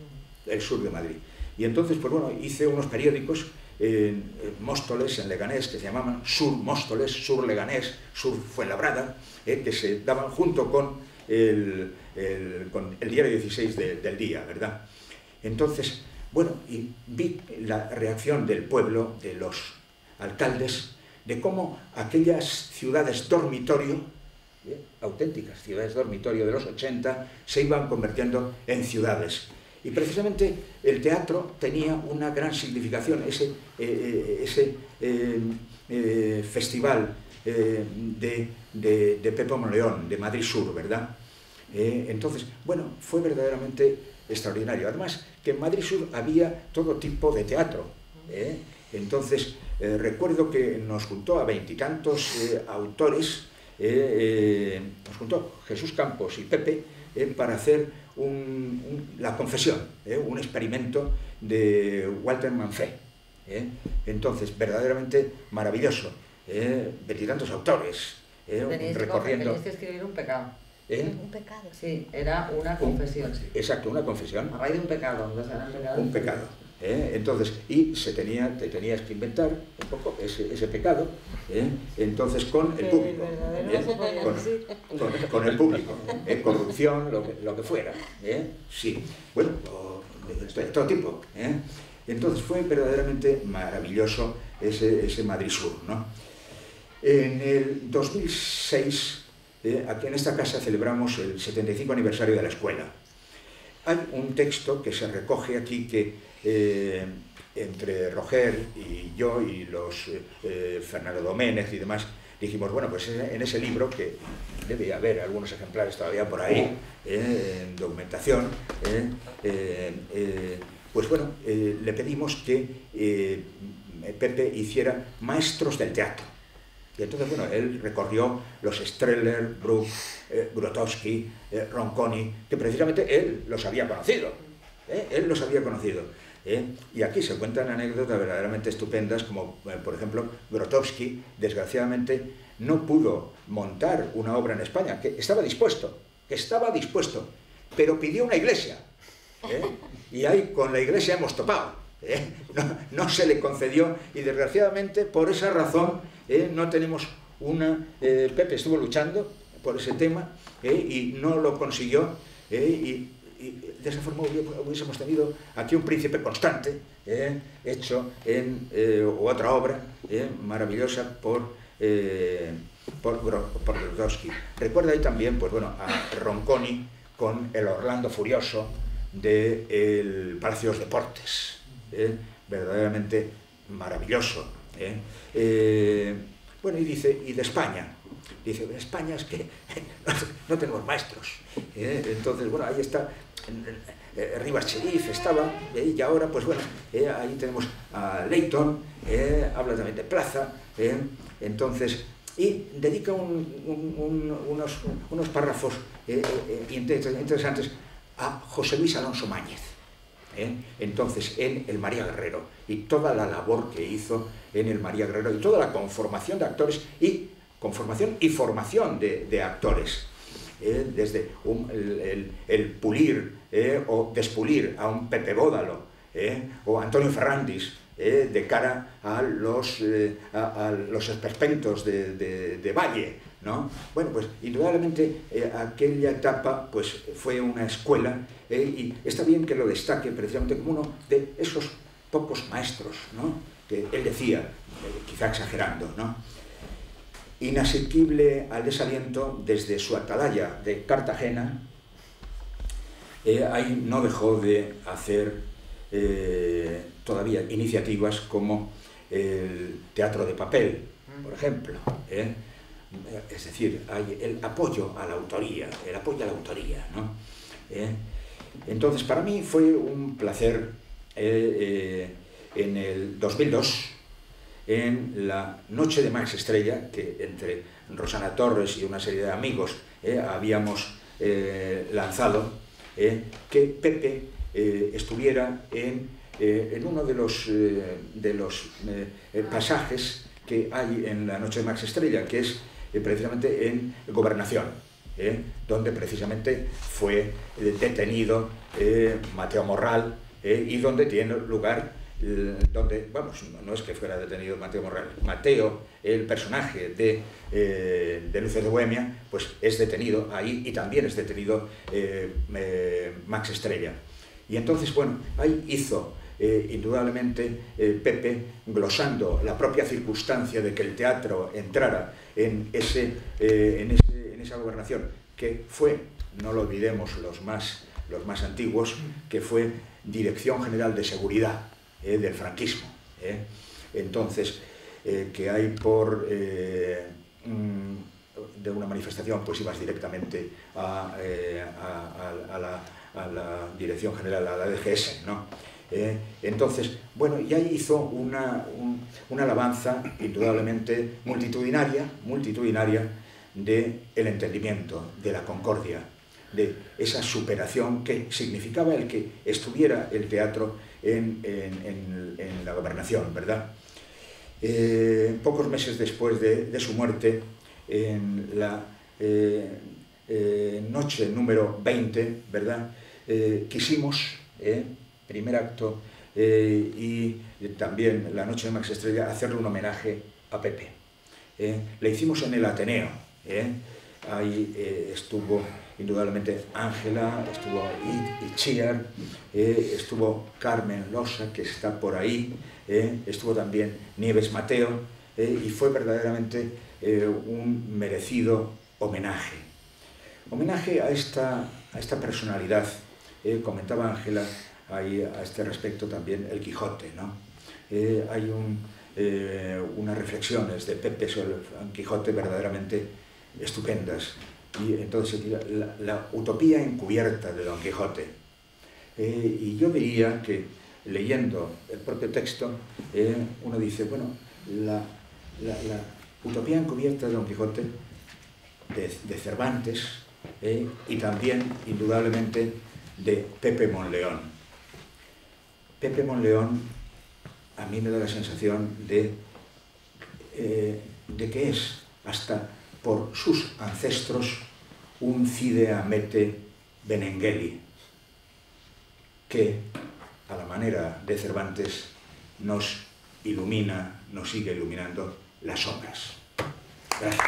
Y entonces, pues bueno, hice unos periódicos en Móstoles, en Leganés, que se llamaban Sur Móstoles, Sur Leganés, Sur Fuenlabrada, que se daban junto con el diario 16 del día, ¿verdad? Entonces, bueno, y vi la reacción del pueblo, de los alcaldes, de cómo aquellas ciudades dormitorio, auténticas ciudades dormitorio de los 80, se iban convirtiendo en ciudades. Y precisamente el teatro tenía una gran significación, ese festival de Pepe Monleón, de Madrid Sur, ¿verdad? Entonces, bueno, fue verdaderamente extraordinario. Además, que en Madrid Sur había todo tipo de teatro. Entonces, recuerdo que nos juntó a 20 y tantos autores, nos juntó Jesús Campos y Pepe, para hacer la confesión, un experimento de Walter Manfred. Entonces, verdaderamente maravilloso. 20 y tantos autores, recorriendo... Tenías que escribir un pecado. Un pecado. Sí, era una confesión. Exacto, una confesión. A raíz de un pecado, ¿no será pecado? Un pecado. Entonces, y te tenías que inventar un poco ese pecado, entonces con el público, con el público, corrupción, lo que fuera, sí, bueno, de todo tipo. Entonces fue verdaderamente maravilloso ese Madrid Sur, ¿no? En el 2006, aquí en esta casa celebramos el 75 aniversario de la escuela. Hay un texto que se recoge aquí que entre Roger y yo y los Fernando Doménez y demás dijimos, bueno, pues en ese libro, que debe haber algunos ejemplares todavía por ahí, en documentación, pues bueno, le pedimos que Pepe hiciera maestros del teatro. Y entonces, bueno, él recorrió los Streller, Bruch, Grotowski, Ronconi, que precisamente él los había conocido. Él los había conocido. Y aquí se cuentan anécdotas verdaderamente estupendas, como por ejemplo Grotowski, desgraciadamente, no pudo montar una obra en España, que estaba dispuesto, pero pidió una iglesia. Y ahí con la iglesia hemos topado. No se le concedió, y desgraciadamente por esa razón no tenemos una... Pepe estuvo luchando por ese tema y no lo consiguió, y de esa forma hubiésemos tenido aquí un príncipe constante, hecho en otra obra maravillosa por Grotowski. Recuerda ahí también, pues bueno, a Ronconi con el Orlando Furioso del Palacio de los Deportes, verdaderamente maravilloso. Bueno, y dice, y de España. Dice, en España es que no tenemos maestros. Entonces, bueno, ahí está Rivas Cherif, estaba, y ahora, pues bueno, ahí tenemos a Leighton, habla también de Plaza, entonces, y dedica unos párrafos interesantes a José Luis Alonso Máñez. Entonces, en el María Guerrero, y toda la labor que hizo en el María Guerrero, y toda la conformación de actores, y conformación y formación de actores, desde el pulir o despulir a un Pepe Bódalo o Antonio Ferrandis, de cara a los esperpentos de Valle, ¿no? Bueno, pues indudablemente aquella etapa pues fue una escuela, y está bien que lo destaque precisamente como uno de esos pocos maestros, ¿no? Que él decía, quizá exagerando, ¿no? Inasequible al desaliento desde su atalaya de Cartagena, ahí no dejó de hacer todavía iniciativas como el teatro de papel, por ejemplo, es decir, hay el apoyo a la autoría, ¿no? Entonces, para mí fue un placer en el 2002, en la Noche de Max Estrella, que entre Rosana Torres y una serie de amigos habíamos lanzado, que Pepe estuviera en uno de los pasajes que hay en la Noche de Max Estrella, que es precisamente en Gobernación, donde precisamente fue detenido Mateo Morral, y donde tiene lugar, vamos, no es que fuera detenido Mateo Morral, Mateo, el personaje de Luces de Bohemia, pues es detenido ahí, y también es detenido Max Estrella. Y entonces, bueno, ahí hizo indudablemente Pepe, glosando la propia circunstancia de que el teatro entrara en esa gobernación, que fue, no lo olvidemos los más antiguos, que fue Dirección General de Seguridad del franquismo. Entonces, que hay de una manifestación, pues ibas directamente a la Dirección General, a la DGS, ¿no? Entonces, bueno, y ahí hizo una alabanza indudablemente multitudinaria del entendimiento, de la concordia, de esa superación que significaba el que estuviera el teatro en la gobernación, ¿verdad? Pocos meses después de su muerte, en la noche número 20, ¿verdad? Quisimos, primer acto, y también la Noche de Max Estrella, hacerle un homenaje a Pepe. Le hicimos en el Ateneo, ahí estuvo indudablemente Ángela, estuvo Itziar, estuvo Carmen Losa, que está por ahí, estuvo también Nieves Mateo, y fue verdaderamente un merecido homenaje. Homenaje a esta personalidad. Comentaba Ángela ahí a este respecto también el Quijote, ¿no? Hay unas reflexiones de Pepe sobre el Quijote verdaderamente estupendas. Y entonces la utopía encubierta de Don Quijote. Y yo diría que, leyendo el propio texto, uno dice, bueno, Utopía encubierta de Don Quijote, de Cervantes, y también, indudablemente, de Pepe Monleón. Pepe Monleón a mí me da la sensación de que es, hasta por sus ancestros, un Cide Hamete Benengeli, que, a la manera de Cervantes, nos ilumina, nos sigue iluminando las sombras. Gracias.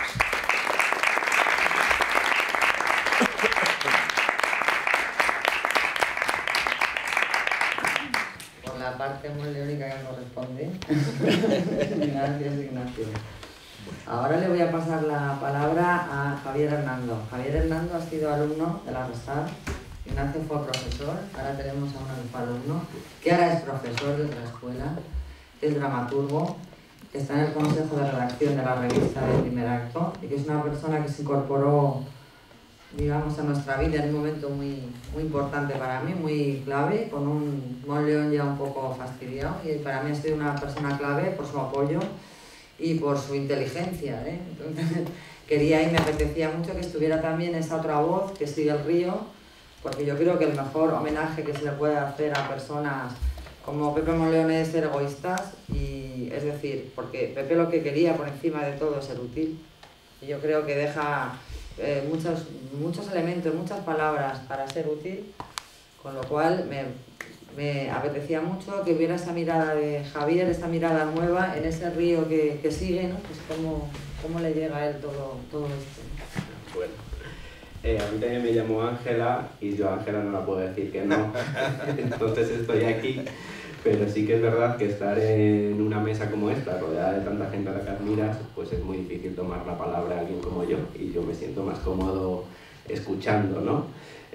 Por la parte monleónica que corresponde. Gracias, Ignacio. Ahora le voy a pasar la palabra a Javier Hernando. Javier Hernando ha sido alumno de la RESAD. Ignacio fue profesor, ahora tenemos a un alumno que ahora es profesor de otra escuela, es dramaturgo, está en el consejo de redacción de la revista del Primer Acto y que es una persona que se incorporó, digamos, a nuestra vida en un momento muy importante para mí, muy clave, con un Monleón ya un poco fastidiado, y para mí ha sido una persona clave por su apoyo y por su inteligencia, ¿eh? Entonces quería y me apetecía mucho que estuviera también esa otra voz que sigue el río, porque yo creo que el mejor homenaje que se le puede hacer a personas como Pepe Monleón es ser egoístas, y es decir, porque Pepe lo que quería por encima de todo es ser útil, y yo creo que deja muchos elementos, muchas palabras para ser útil, con lo cual me apetecía mucho que hubiera esa mirada de Javier, esa mirada nueva en ese río que sigue, ¿no? Pues cómo le llega a él todo esto. Bueno. A mí también me llamo Ángela y yo a Ángela no la puedo decir que no, entonces estoy aquí, pero sí que es verdad que estar en una mesa como esta, rodeada de tanta gente a la que admiras, pues es muy difícil tomar la palabra a alguien como yo, y yo me siento más cómodo escuchando, ¿no?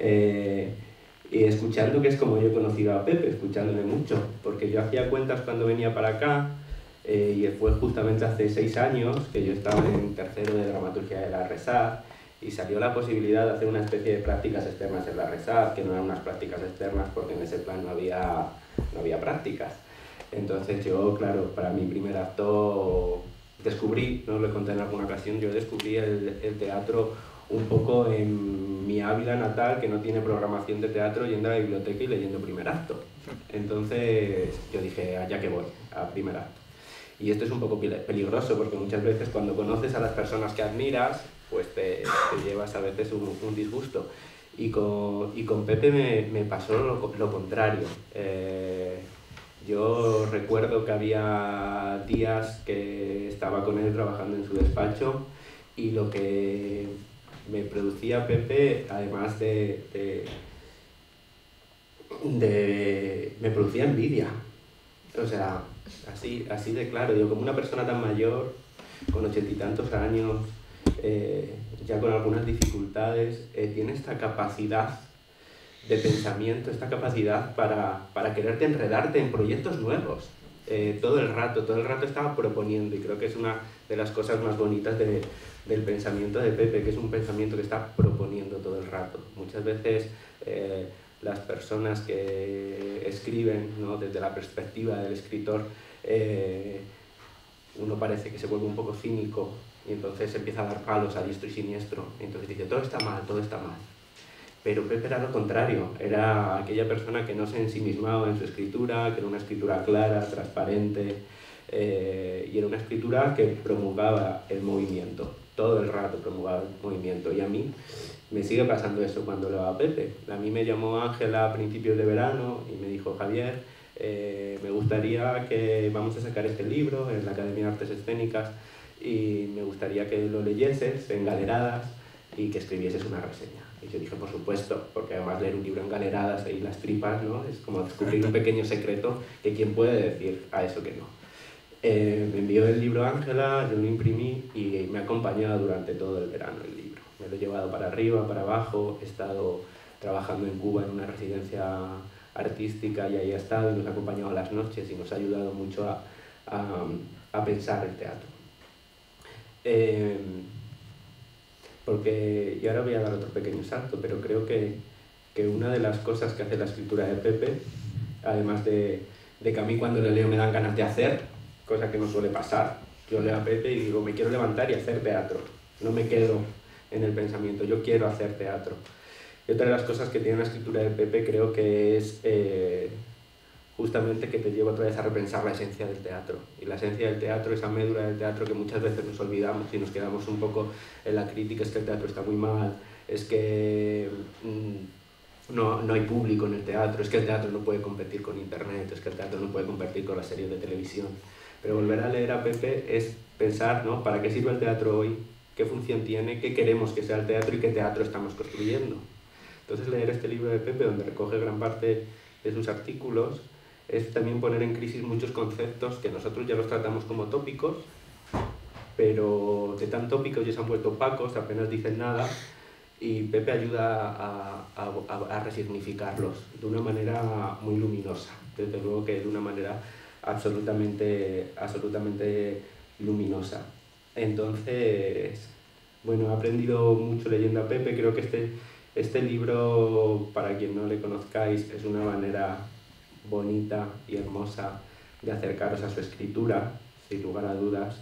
Y escuchando, que es como yo he conocido a Pepe, escuchándole mucho, porque yo hacía cuentas cuando venía para acá, y fue justamente hace 6 años que yo estaba en tercero de dramaturgia de la RESAD, y salió la posibilidad de hacer una especie de prácticas externas en la RESAD, que no eran unas prácticas externas porque en ese plan no había prácticas. Entonces yo, claro, para mi primer acto descubrí, no lo conté en alguna ocasión, yo descubrí el teatro un poco en mi Ávila natal, que no tiene programación de teatro, yendo a la biblioteca y leyendo primer acto. Entonces yo dije, allá que voy, a primer acto. Y esto es un poco peligroso porque muchas veces cuando conoces a las personas que admiras, pues te llevas a veces un disgusto. Y con Pepe me pasó lo contrario. Yo recuerdo que había días que estaba con él trabajando en su despacho, y lo que me producía Pepe, además me producía envidia. O sea, así de claro. Yo, como una persona tan mayor, con 80 y tantos años, ya con algunas dificultades, tiene esta capacidad de pensamiento, esta capacidad para quererte enredarte en proyectos nuevos. Todo el rato estaba proponiendo, y creo que es una de las cosas más bonitas del pensamiento de Pepe, que es un pensamiento que está proponiendo todo el rato. Muchas veces las personas que escriben, ¿no?, desde la perspectiva del escritor, uno parece que se vuelve un poco cínico y entonces empieza a dar palos a diestro y siniestro, y entonces dice, todo está mal, todo está mal. Pero Pepe era lo contrario, era aquella persona que no se ensimismaba en su escritura, que era una escritura clara, transparente, y era una escritura que promulgaba el movimiento, todo el rato promulgaba el movimiento. Y a mí me sigue pasando eso cuando leo a Pepe. A mí me llamó Ángela a principios de verano y me dijo, Javier, me gustaría que vamos a sacar este libro en la Academia de Artes Escénicas, y me gustaría que lo leyeses en galeradas y que escribieses una reseña. Y yo dije, por supuesto, porque además leer un libro en galeradas y las tripas, ¿no?, es como descubrir un pequeño secreto que quién puede decir a eso que no. Me envió el libro Ángela, yo lo imprimí y me ha acompañado durante todo el verano el libro. Me lo he llevado para arriba, para abajo, he estado trabajando en Cuba en una residencia artística y ahí he estado, y nos ha acompañado a las noches y nos ha ayudado mucho a pensar el teatro. Y ahora voy a dar otro pequeño salto, pero creo que una de las cosas que hace la escritura de Pepe, además de que a mí cuando le leo me dan ganas de hacer, cosa que no suele pasar, Yo leo a Pepe y digo, me quiero levantar y hacer teatro. No me quedo en el pensamiento, yo quiero hacer teatro. Y otra de las cosas que tiene la escritura de Pepe creo que es justamente que te lleva otra vez a repensar la esencia del teatro. Y la esencia del teatro, esa médula del teatro que muchas veces nos olvidamos y nos quedamos un poco en la crítica, es que el teatro está muy mal, es que no hay público en el teatro, es que el teatro no puede competir con internet, es que el teatro no puede competir con las series de televisión. Pero volver a leer a Pepe es pensar, ¿no?, ¿para qué sirve el teatro hoy? ¿Qué función tiene? ¿Qué queremos que sea el teatro y qué teatro estamos construyendo? Entonces leer este libro de Pepe, donde recoge gran parte de sus artículos, es también poner en crisis muchos conceptos que nosotros ya los tratamos como tópicos, pero de tan tópicos ya se han vuelto opacos, apenas dicen nada, y Pepe ayuda a resignificarlos de una manera muy luminosa, desde luego que de una manera absolutamente luminosa. Entonces, bueno, he aprendido mucho leyendo a Pepe. Creo que este libro, para quien no le conozcáis, es una manera bonita y hermosa de acercaros a su escritura, sin lugar a dudas.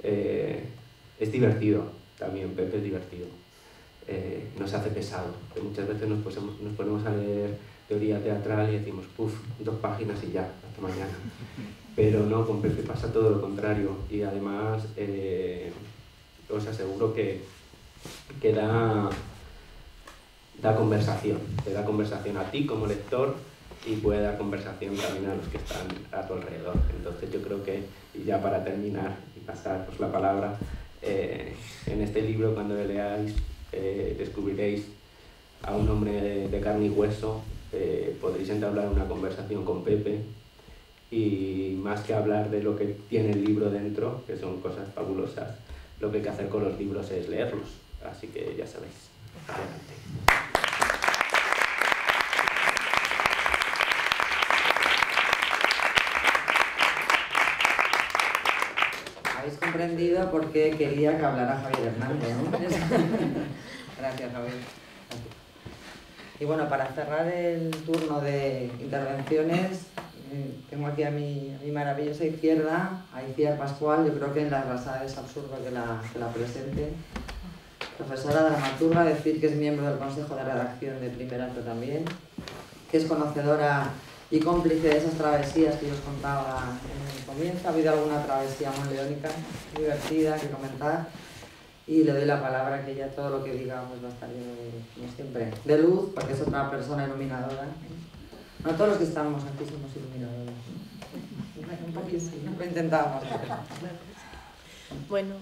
Es divertido también, Pepe es divertido. No se hace pesado, que muchas veces nos ponemos a leer teoría teatral y decimos, puff, 2 páginas y ya, hasta mañana. Pero no, con Pepe pasa todo lo contrario, y además os aseguro que da conversación, te da conversación a ti como lector y puede dar conversación también a los que están a tu alrededor. Entonces yo creo que, y ya para terminar y pasaros la palabra, en este libro, cuando le leáis, descubriréis a un hombre de carne y hueso. Podréis entablar una conversación con Pepe, y más que hablar de lo que tiene el libro dentro, que son cosas fabulosas, lo que hay que hacer con los libros es leerlos. Así que ya sabéis. Adelante. Habéis comprendido por qué quería que hablara Javier Hernández, ¿no? Gracias, Javier. Y bueno, para cerrar el turno de intervenciones, tengo aquí a mi maravillosa izquierda, a Iciar Pascual. Yo creo que en la Rasada es absurdo que la presente. Profesora dramaturga, decir que es miembro del Consejo de Redacción de Primer Acto también, que es conocedora y cómplice de esas travesías que yo os contaba en el comienzo. Ha habido alguna travesía monleónica divertida que comentar, y le doy la palabra, que ya todo lo que diga pues va a estar lleno de, como siempre, de luz, porque es otra persona iluminadora. No todos los que estamos aquí somos iluminadores. Un poquito sí, lo intentamos. Bueno,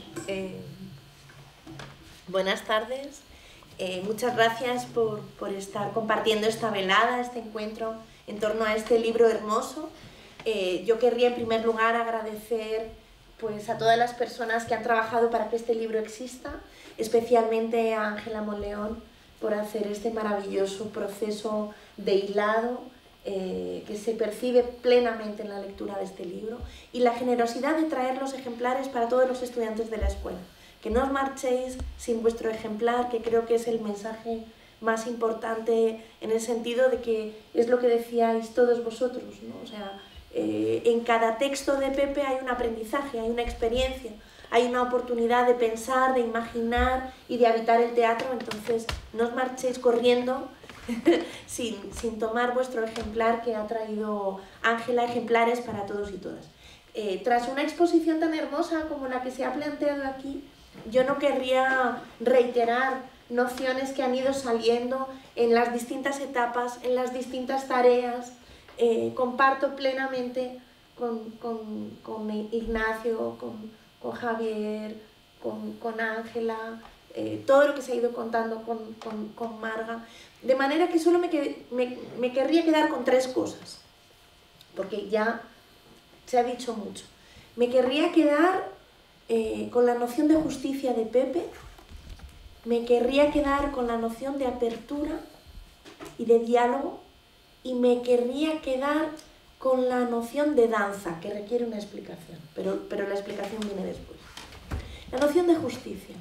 buenas tardes. Muchas gracias por estar compartiendo esta velada, este encuentro en torno a este libro hermoso. Yo querría en primer lugar agradecer pues a todas las personas que han trabajado para que este libro exista, especialmente a Ángela Monleón por hacer este maravilloso proceso de hilado que se percibe plenamente en la lectura de este libro, y la generosidad de traer los ejemplares para todos los estudiantes de la escuela. Que no os marchéis sin vuestro ejemplar, que creo que es el mensaje más importante, en el sentido de que es lo que decíais todos vosotros, ¿no? O sea, en cada texto de Pepe hay un aprendizaje, hay una experiencia, hay una oportunidad de pensar, de imaginar y de habitar el teatro. Entonces no os marchéis corriendo sin tomar vuestro ejemplar, que ha traído Ángela, ejemplares para todos y todas. Tras una exposición tan hermosa como la que se ha planteado aquí, yo no querría reiterar nociones que han ido saliendo en las distintas etapas, en las distintas tareas. Comparto plenamente con Ignacio, con Javier, con Ángela, todo lo que se ha ido contando con Marga, de manera que solo me querría quedar con 3 cosas, porque ya se ha dicho mucho. Me querría quedar con la noción de justicia de Pepe, me querría quedar con la noción de apertura y de diálogo, y me querría quedar con la noción de danza, que requiere una explicación, pero la explicación viene después. La noción de justicia.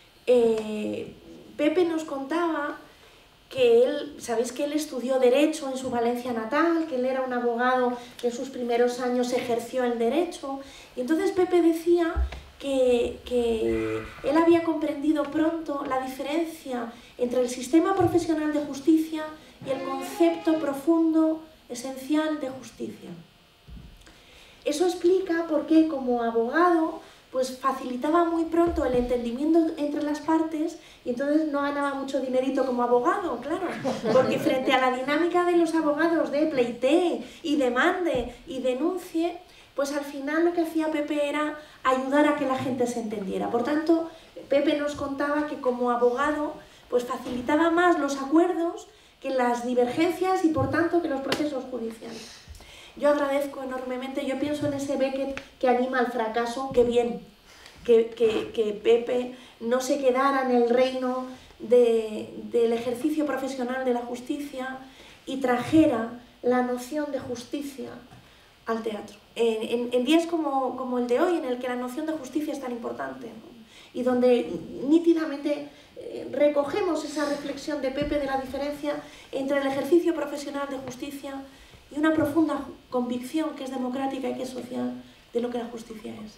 Pepe nos contaba que sabéis que él estudió Derecho en su Valencia natal, que él era un abogado que en sus primeros años ejerció el derecho, y entonces Pepe decía que él había comprendido pronto la diferencia entre el sistema profesional de justicia y el concepto profundo, esencial de justicia. Eso explica por qué como abogado pues facilitaba muy pronto el entendimiento entre las partes y entonces no ganaba mucho dinerito como abogado, claro, porque frente a la dinámica de los abogados de pleitee y demande y denuncie, pues al final lo que hacía Pepe era ayudar a que la gente se entendiera. Por tanto, Pepe nos contaba que como abogado pues facilitaba más los acuerdos que las divergencias y por tanto que los procesos judiciales. Yo agradezco enormemente, yo pienso en ese Beckett que anima al fracaso, que bien, que Pepe no se quedara en el reino del ejercicio profesional de la justicia y trajera la noción de justicia al teatro. En días como el de hoy, en el que la noción de justicia es tan importante, ¿no? Y donde nítidamente recogemos esa reflexión de Pepe de la diferencia entre el ejercicio profesional de justicia y una profunda convicción que es democrática y que es social de lo que la justicia es.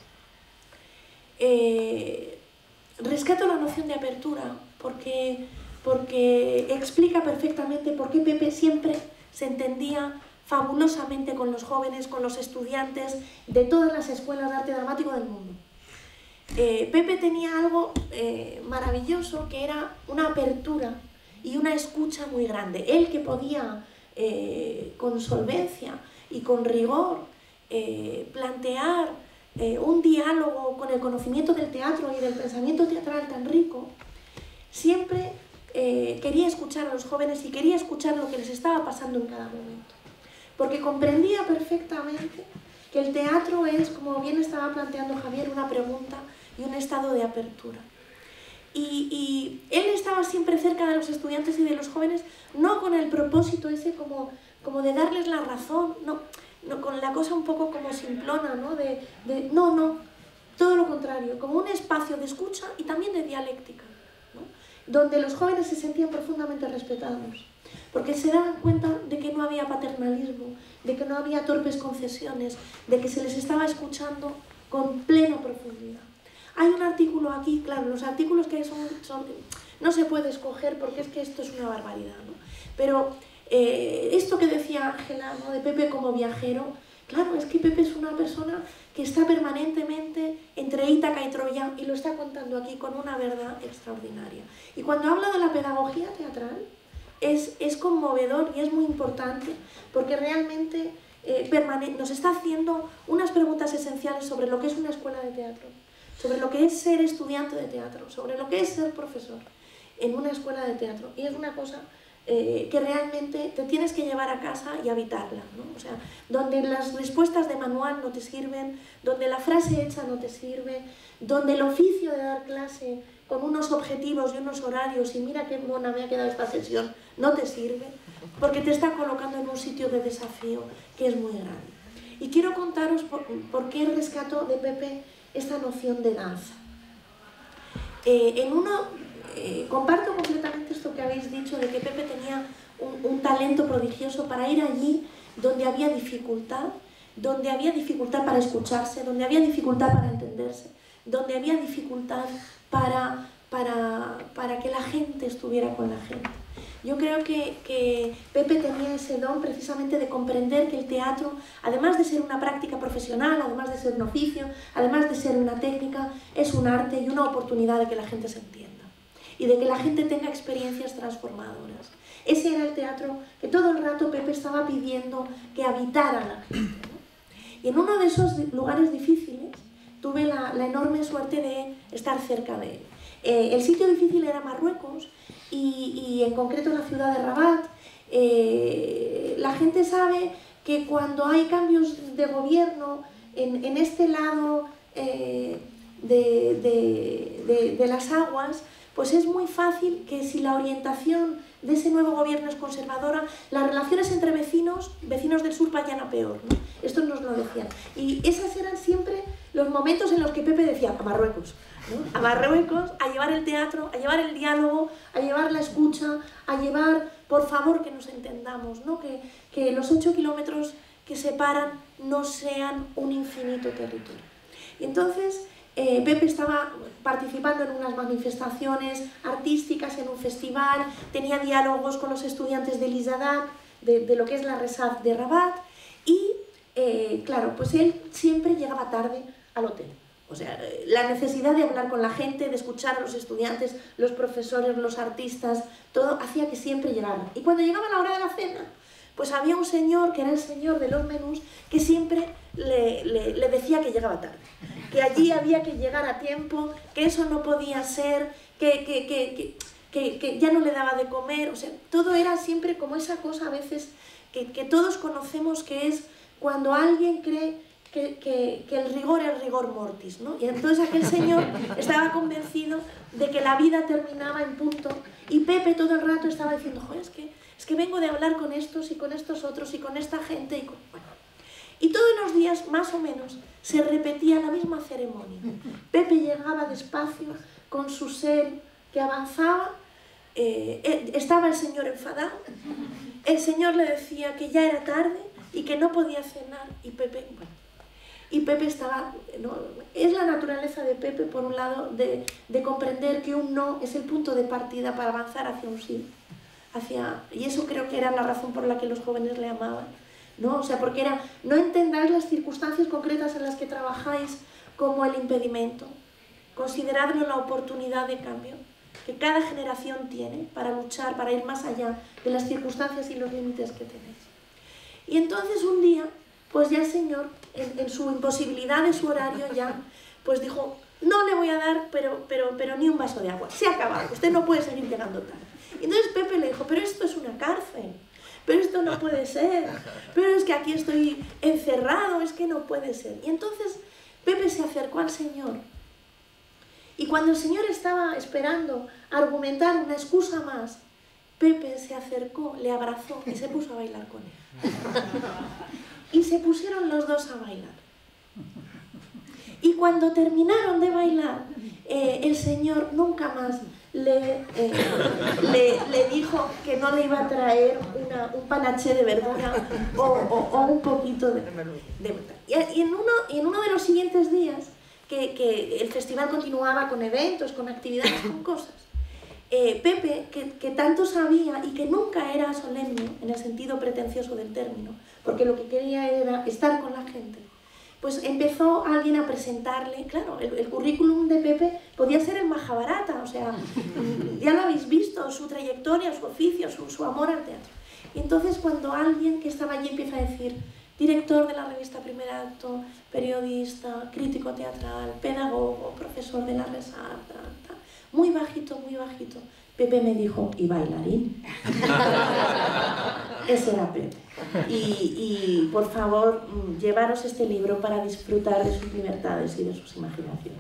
Rescato la noción de apertura porque explica perfectamente por qué Pepe siempre se entendía fabulosamente con los jóvenes, con los estudiantes de todas las escuelas de arte dramático del mundo. Pepe tenía algo maravilloso que era una apertura y una escucha muy grande. Él que podía con solvencia y con rigor plantear un diálogo con el conocimiento del teatro y del pensamiento teatral tan rico, siempre quería escuchar a los jóvenes y quería escuchar lo que les estaba pasando en cada momento. Porque comprendía perfectamente que el teatro es, como bien estaba planteando Javier, una pregunta y un estado de apertura. Y él estaba siempre cerca de los estudiantes y de los jóvenes, no con el propósito ese como de darles la razón, no con la cosa un poco como simplona, ¿no? No, todo lo contrario, como un espacio de escucha y también de dialéctica, ¿no? Donde los jóvenes se sentían profundamente respetados, porque se daban cuenta de que no había paternalismo, de que no había torpes concesiones, de que se les estaba escuchando con plena profundidad. Hay un artículo aquí, claro, los artículos que hay no se puede escoger porque es que esto es una barbaridad, ¿no? Pero esto que decía Ángela, ¿no? De Pepe como viajero, claro, es que Pepe es una persona que está permanentemente entre Ítaca y Troya y lo está contando aquí con una verdad extraordinaria. Y cuando habla de la pedagogía teatral, es conmovedor y es muy importante porque realmente nos está haciendo unas preguntas esenciales sobre lo que es una escuela de teatro, sobre lo que es ser estudiante de teatro, sobre lo que es ser profesor en una escuela de teatro. Y es una cosa que realmente te tienes que llevar a casa y habitarla, ¿no? O sea, donde las respuestas de manual no te sirven, donde la frase hecha no te sirve, donde el oficio de dar clase con unos objetivos y unos horarios y mira qué mona me ha quedado esta sesión, no te sirve, porque te está colocando en un sitio de desafío que es muy grande. Y quiero contaros por qué rescato de Pepe esta noción de danza. Comparto completamente esto que habéis dicho de que Pepe tenía un talento prodigioso para ir allí donde había dificultad para escucharse, donde había dificultad para entenderse, donde había dificultad para que la gente estuviera con la gente. Yo creo que Pepe tenía ese don precisamente de comprender que el teatro, además de ser una práctica profesional, además de ser un oficio, además de ser una técnica, es un arte y una oportunidad de que la gente se entienda y de que la gente tenga experiencias transformadoras. Ese era el teatro que todo el rato Pepe estaba pidiendo que habitara la gente, ¿no? Y en uno de esos lugares difíciles tuve la enorme suerte de estar cerca de él. El sitio difícil era Marruecos y en concreto la ciudad de Rabat. La gente sabe que cuando hay cambios de gobierno en este lado de las aguas, pues es muy fácil que si la orientación de ese nuevo gobierno es conservadora, las relaciones entre vecinos del sur vayan a peor, ¿no? Esto nos lo decían. Y esos eran siempre los momentos en los que Pepe decía, a Marruecos, ¿no? A Marruecos, a llevar el teatro, a llevar el diálogo, a llevar la escucha, a llevar, por favor, que nos entendamos, ¿no? Que los 8 kilómetros que separan no sean un infinito territorio. Y entonces, Pepe estaba participando en unas manifestaciones artísticas, en un festival, tenía diálogos con los estudiantes de l'Isaadat, de lo que es la Resat de Rabat, y claro, pues él siempre llegaba tarde al hotel. O sea, la necesidad de hablar con la gente, de escuchar a los estudiantes, los profesores, los artistas, todo hacía que siempre llegara. Y cuando llegaba la hora de la cena, pues había un señor, que era el señor de los menús, que siempre le decía que llegaba tarde, que allí había que llegar a tiempo, que eso no podía ser, que ya no le daba de comer. O sea, todo era siempre como esa cosa a veces que todos conocemos, que es cuando alguien cree que el rigor es rigor mortis, ¿no? Y entonces aquel señor estaba convencido de que la vida terminaba en punto, y Pepe todo el rato estaba diciendo, joder, es que vengo de hablar con estos y con estos otros y con esta gente, bueno. Y todos los días, más o menos, se repetía la misma ceremonia. Pepe llegaba despacio, con su ser que avanzaba, estaba el señor enfadado, el señor le decía que ya era tarde y que no podía cenar, y Pepe, bueno, y Pepe estaba, ¿no? Es la naturaleza de Pepe, por un lado, de comprender que un no es el punto de partida para avanzar hacia un sí. Y eso creo que era la razón por la que los jóvenes le amaban, ¿no? O sea, porque era, no entendáis las circunstancias concretas en las que trabajáis como el impedimento, consideradlo la oportunidad de cambio que cada generación tiene para luchar, para ir más allá de las circunstancias y los límites que tenéis. Y entonces un día, pues ya el señor, en su imposibilidad de su horario ya, pues dijo, no le voy a dar, pero ni un vaso de agua, se ha acabado, usted no puede seguir llegando tarde. Y entonces Pepe le dijo, pero esto es una cárcel, pero esto no puede ser, pero es que aquí estoy encerrado, es que no puede ser. Y entonces Pepe se acercó al señor, y cuando el señor estaba esperando argumentar una excusa más, Pepe se acercó, le abrazó y se puso a bailar con él. Y se pusieron los dos a bailar. Y cuando terminaron de bailar, el señor nunca más le dijo que no le iba a traer un panaché de verdura o un poquito de y en uno de los siguientes días, que el festival continuaba con eventos, con actividades, con cosas, Pepe, que tanto sabía y que nunca era solemne en el sentido pretencioso del término, porque lo que quería era estar con la gente, pues empezó alguien a presentarle, claro, el currículum de Pepe podía ser el Mahabharata, o sea, ya lo habéis visto, su trayectoria, su oficio, su amor al teatro. Y entonces cuando alguien que estaba allí empieza a decir, director de la revista Primer Acto, periodista, crítico teatral, pedagogo, profesor de la Resat, muy bajito, Pepe me dijo, ¿y bailarín? Ese era Pepe. Y por favor, llevaros este libro para disfrutar de sus libertades y de sus imaginaciones.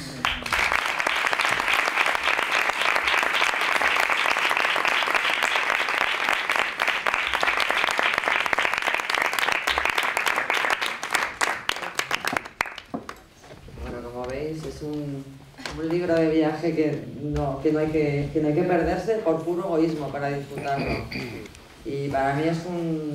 Bueno, como veis, es un libro de viaje que no hay que perderse por puro egoísmo para disfrutarlo. Y para mí es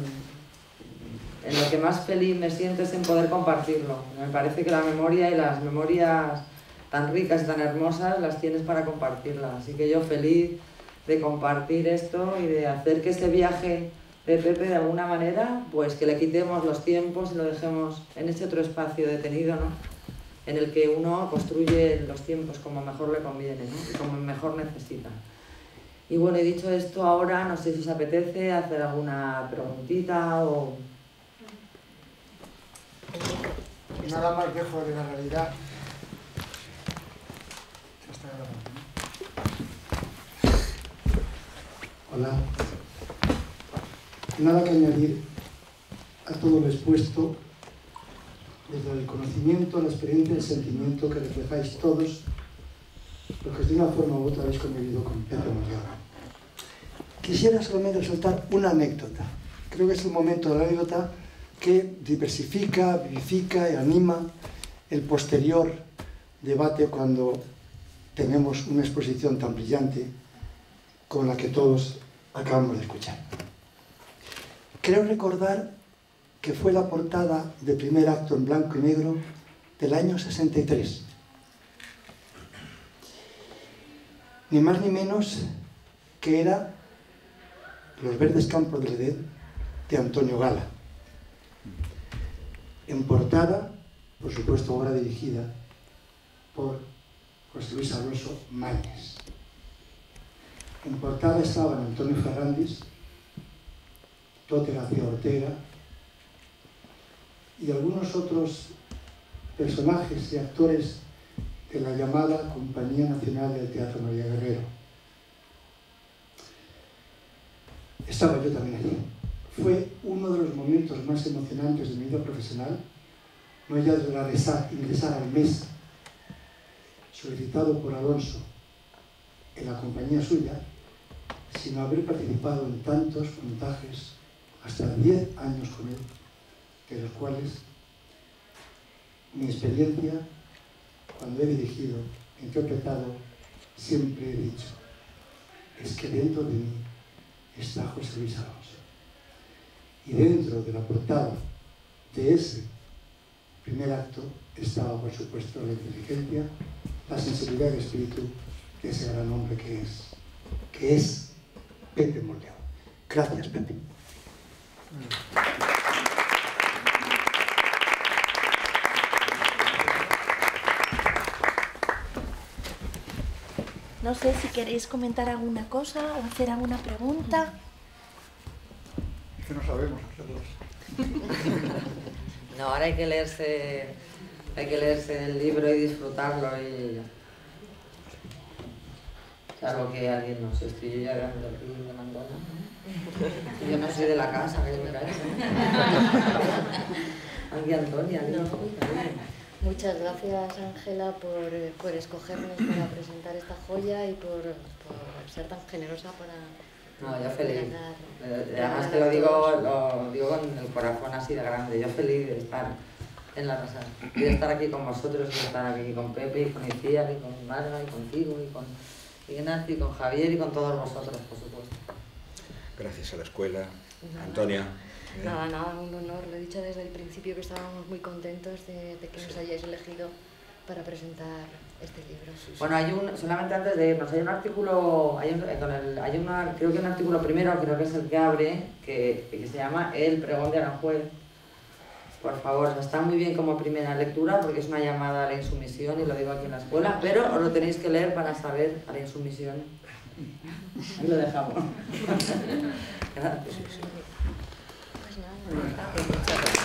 en lo que más feliz me siento es en poder compartirlo. Me parece que la memoria y las memorias tan ricas y tan hermosas las tienes para compartirlas. Así que yo feliz de compartir esto y de hacer que este viaje de Pepe de alguna manera, pues que le quitemos los tiempos y lo dejemos en ese otro espacio detenido, ¿no? En el que uno construye los tiempos como mejor le conviene, ¿no? Y como mejor necesita. Y bueno, he dicho esto ahora, no sé si os apetece hacer alguna preguntita o... Nada más lejos de la realidad. Ya está grabando. Hola. Nada que añadir a todo lo expuesto, desde el conocimiento, la experiencia y el sentimiento que reflejáis todos, porque de una forma u otra habéis convivido con Pepe Molleón. Quisiera solamente resaltar una anécdota. Creo que es el momento de la anécdota que diversifica, vivifica y anima el posterior debate cuando tenemos una exposición tan brillante como la que todos acabamos de escuchar. Creo recordar que fue la portada de Primer Acto en blanco y negro del año 63. ni más ni menos que era Los verdes campos del Edén, de Antonio Gala. En portada, por supuesto, obra dirigida por José Luis Alonso Mañes. En portada estaban Antonio Ferrandis, Tote García Ortega y algunos otros personajes y actores de la llamada Compañía Nacional del Teatro María Guerrero. Estaba yo también allí. Fue uno de los momentos más emocionantes de mi vida profesional, no ya de ingresar al mes solicitado por Alonso en la compañía suya, sino haber participado en tantos montajes, hasta 10 años con él, de los cuales mi experiencia, cuando he dirigido, interpretado, siempre he dicho, es que dentro de mí está José Luis Alonso. Y dentro de la portada de ese primer acto estaba, por supuesto, la inteligencia, la sensibilidad y el espíritu de ese gran hombre que es Pepe Moldeado. Gracias, Pepe. No sé si queréis comentar alguna cosa o hacer alguna pregunta. Es que no sabemos hacerlos. No, ahora hay que leerse el libro y disfrutarlo y... Salvo que alguien no sé, estoy yo ya hablando aquí de Mandona. Yo no soy de la casa, que yo me cae. Aquí Antonia, no. Muchas gracias, Ángela, por escogernos para presentar esta joya y por ser tan generosa para... No, yo feliz. Además que lo digo con el corazón así de grande. Yo feliz de estar en la casa y de estar aquí con vosotros, y de estar aquí con Pepe y con Icíar y con Marga y contigo y con Ignacio y con Javier y con todos vosotros, por supuesto. Gracias a la escuela. Antonia. Nada, un honor. Lo he dicho desde el principio, que estábamos muy contentos de que nos hayáis elegido para presentar este libro. Bueno, solamente antes de irnos, hay un artículo, creo que un artículo primero, creo que es el que abre, que se llama El pregón de Aranjuez. Por favor, está muy bien como primera lectura porque es una llamada a la insumisión, y lo digo aquí en la escuela, pero os lo tenéis que leer para saber a la insumisión. Ahí lo dejamos. Gracias. Pues nada,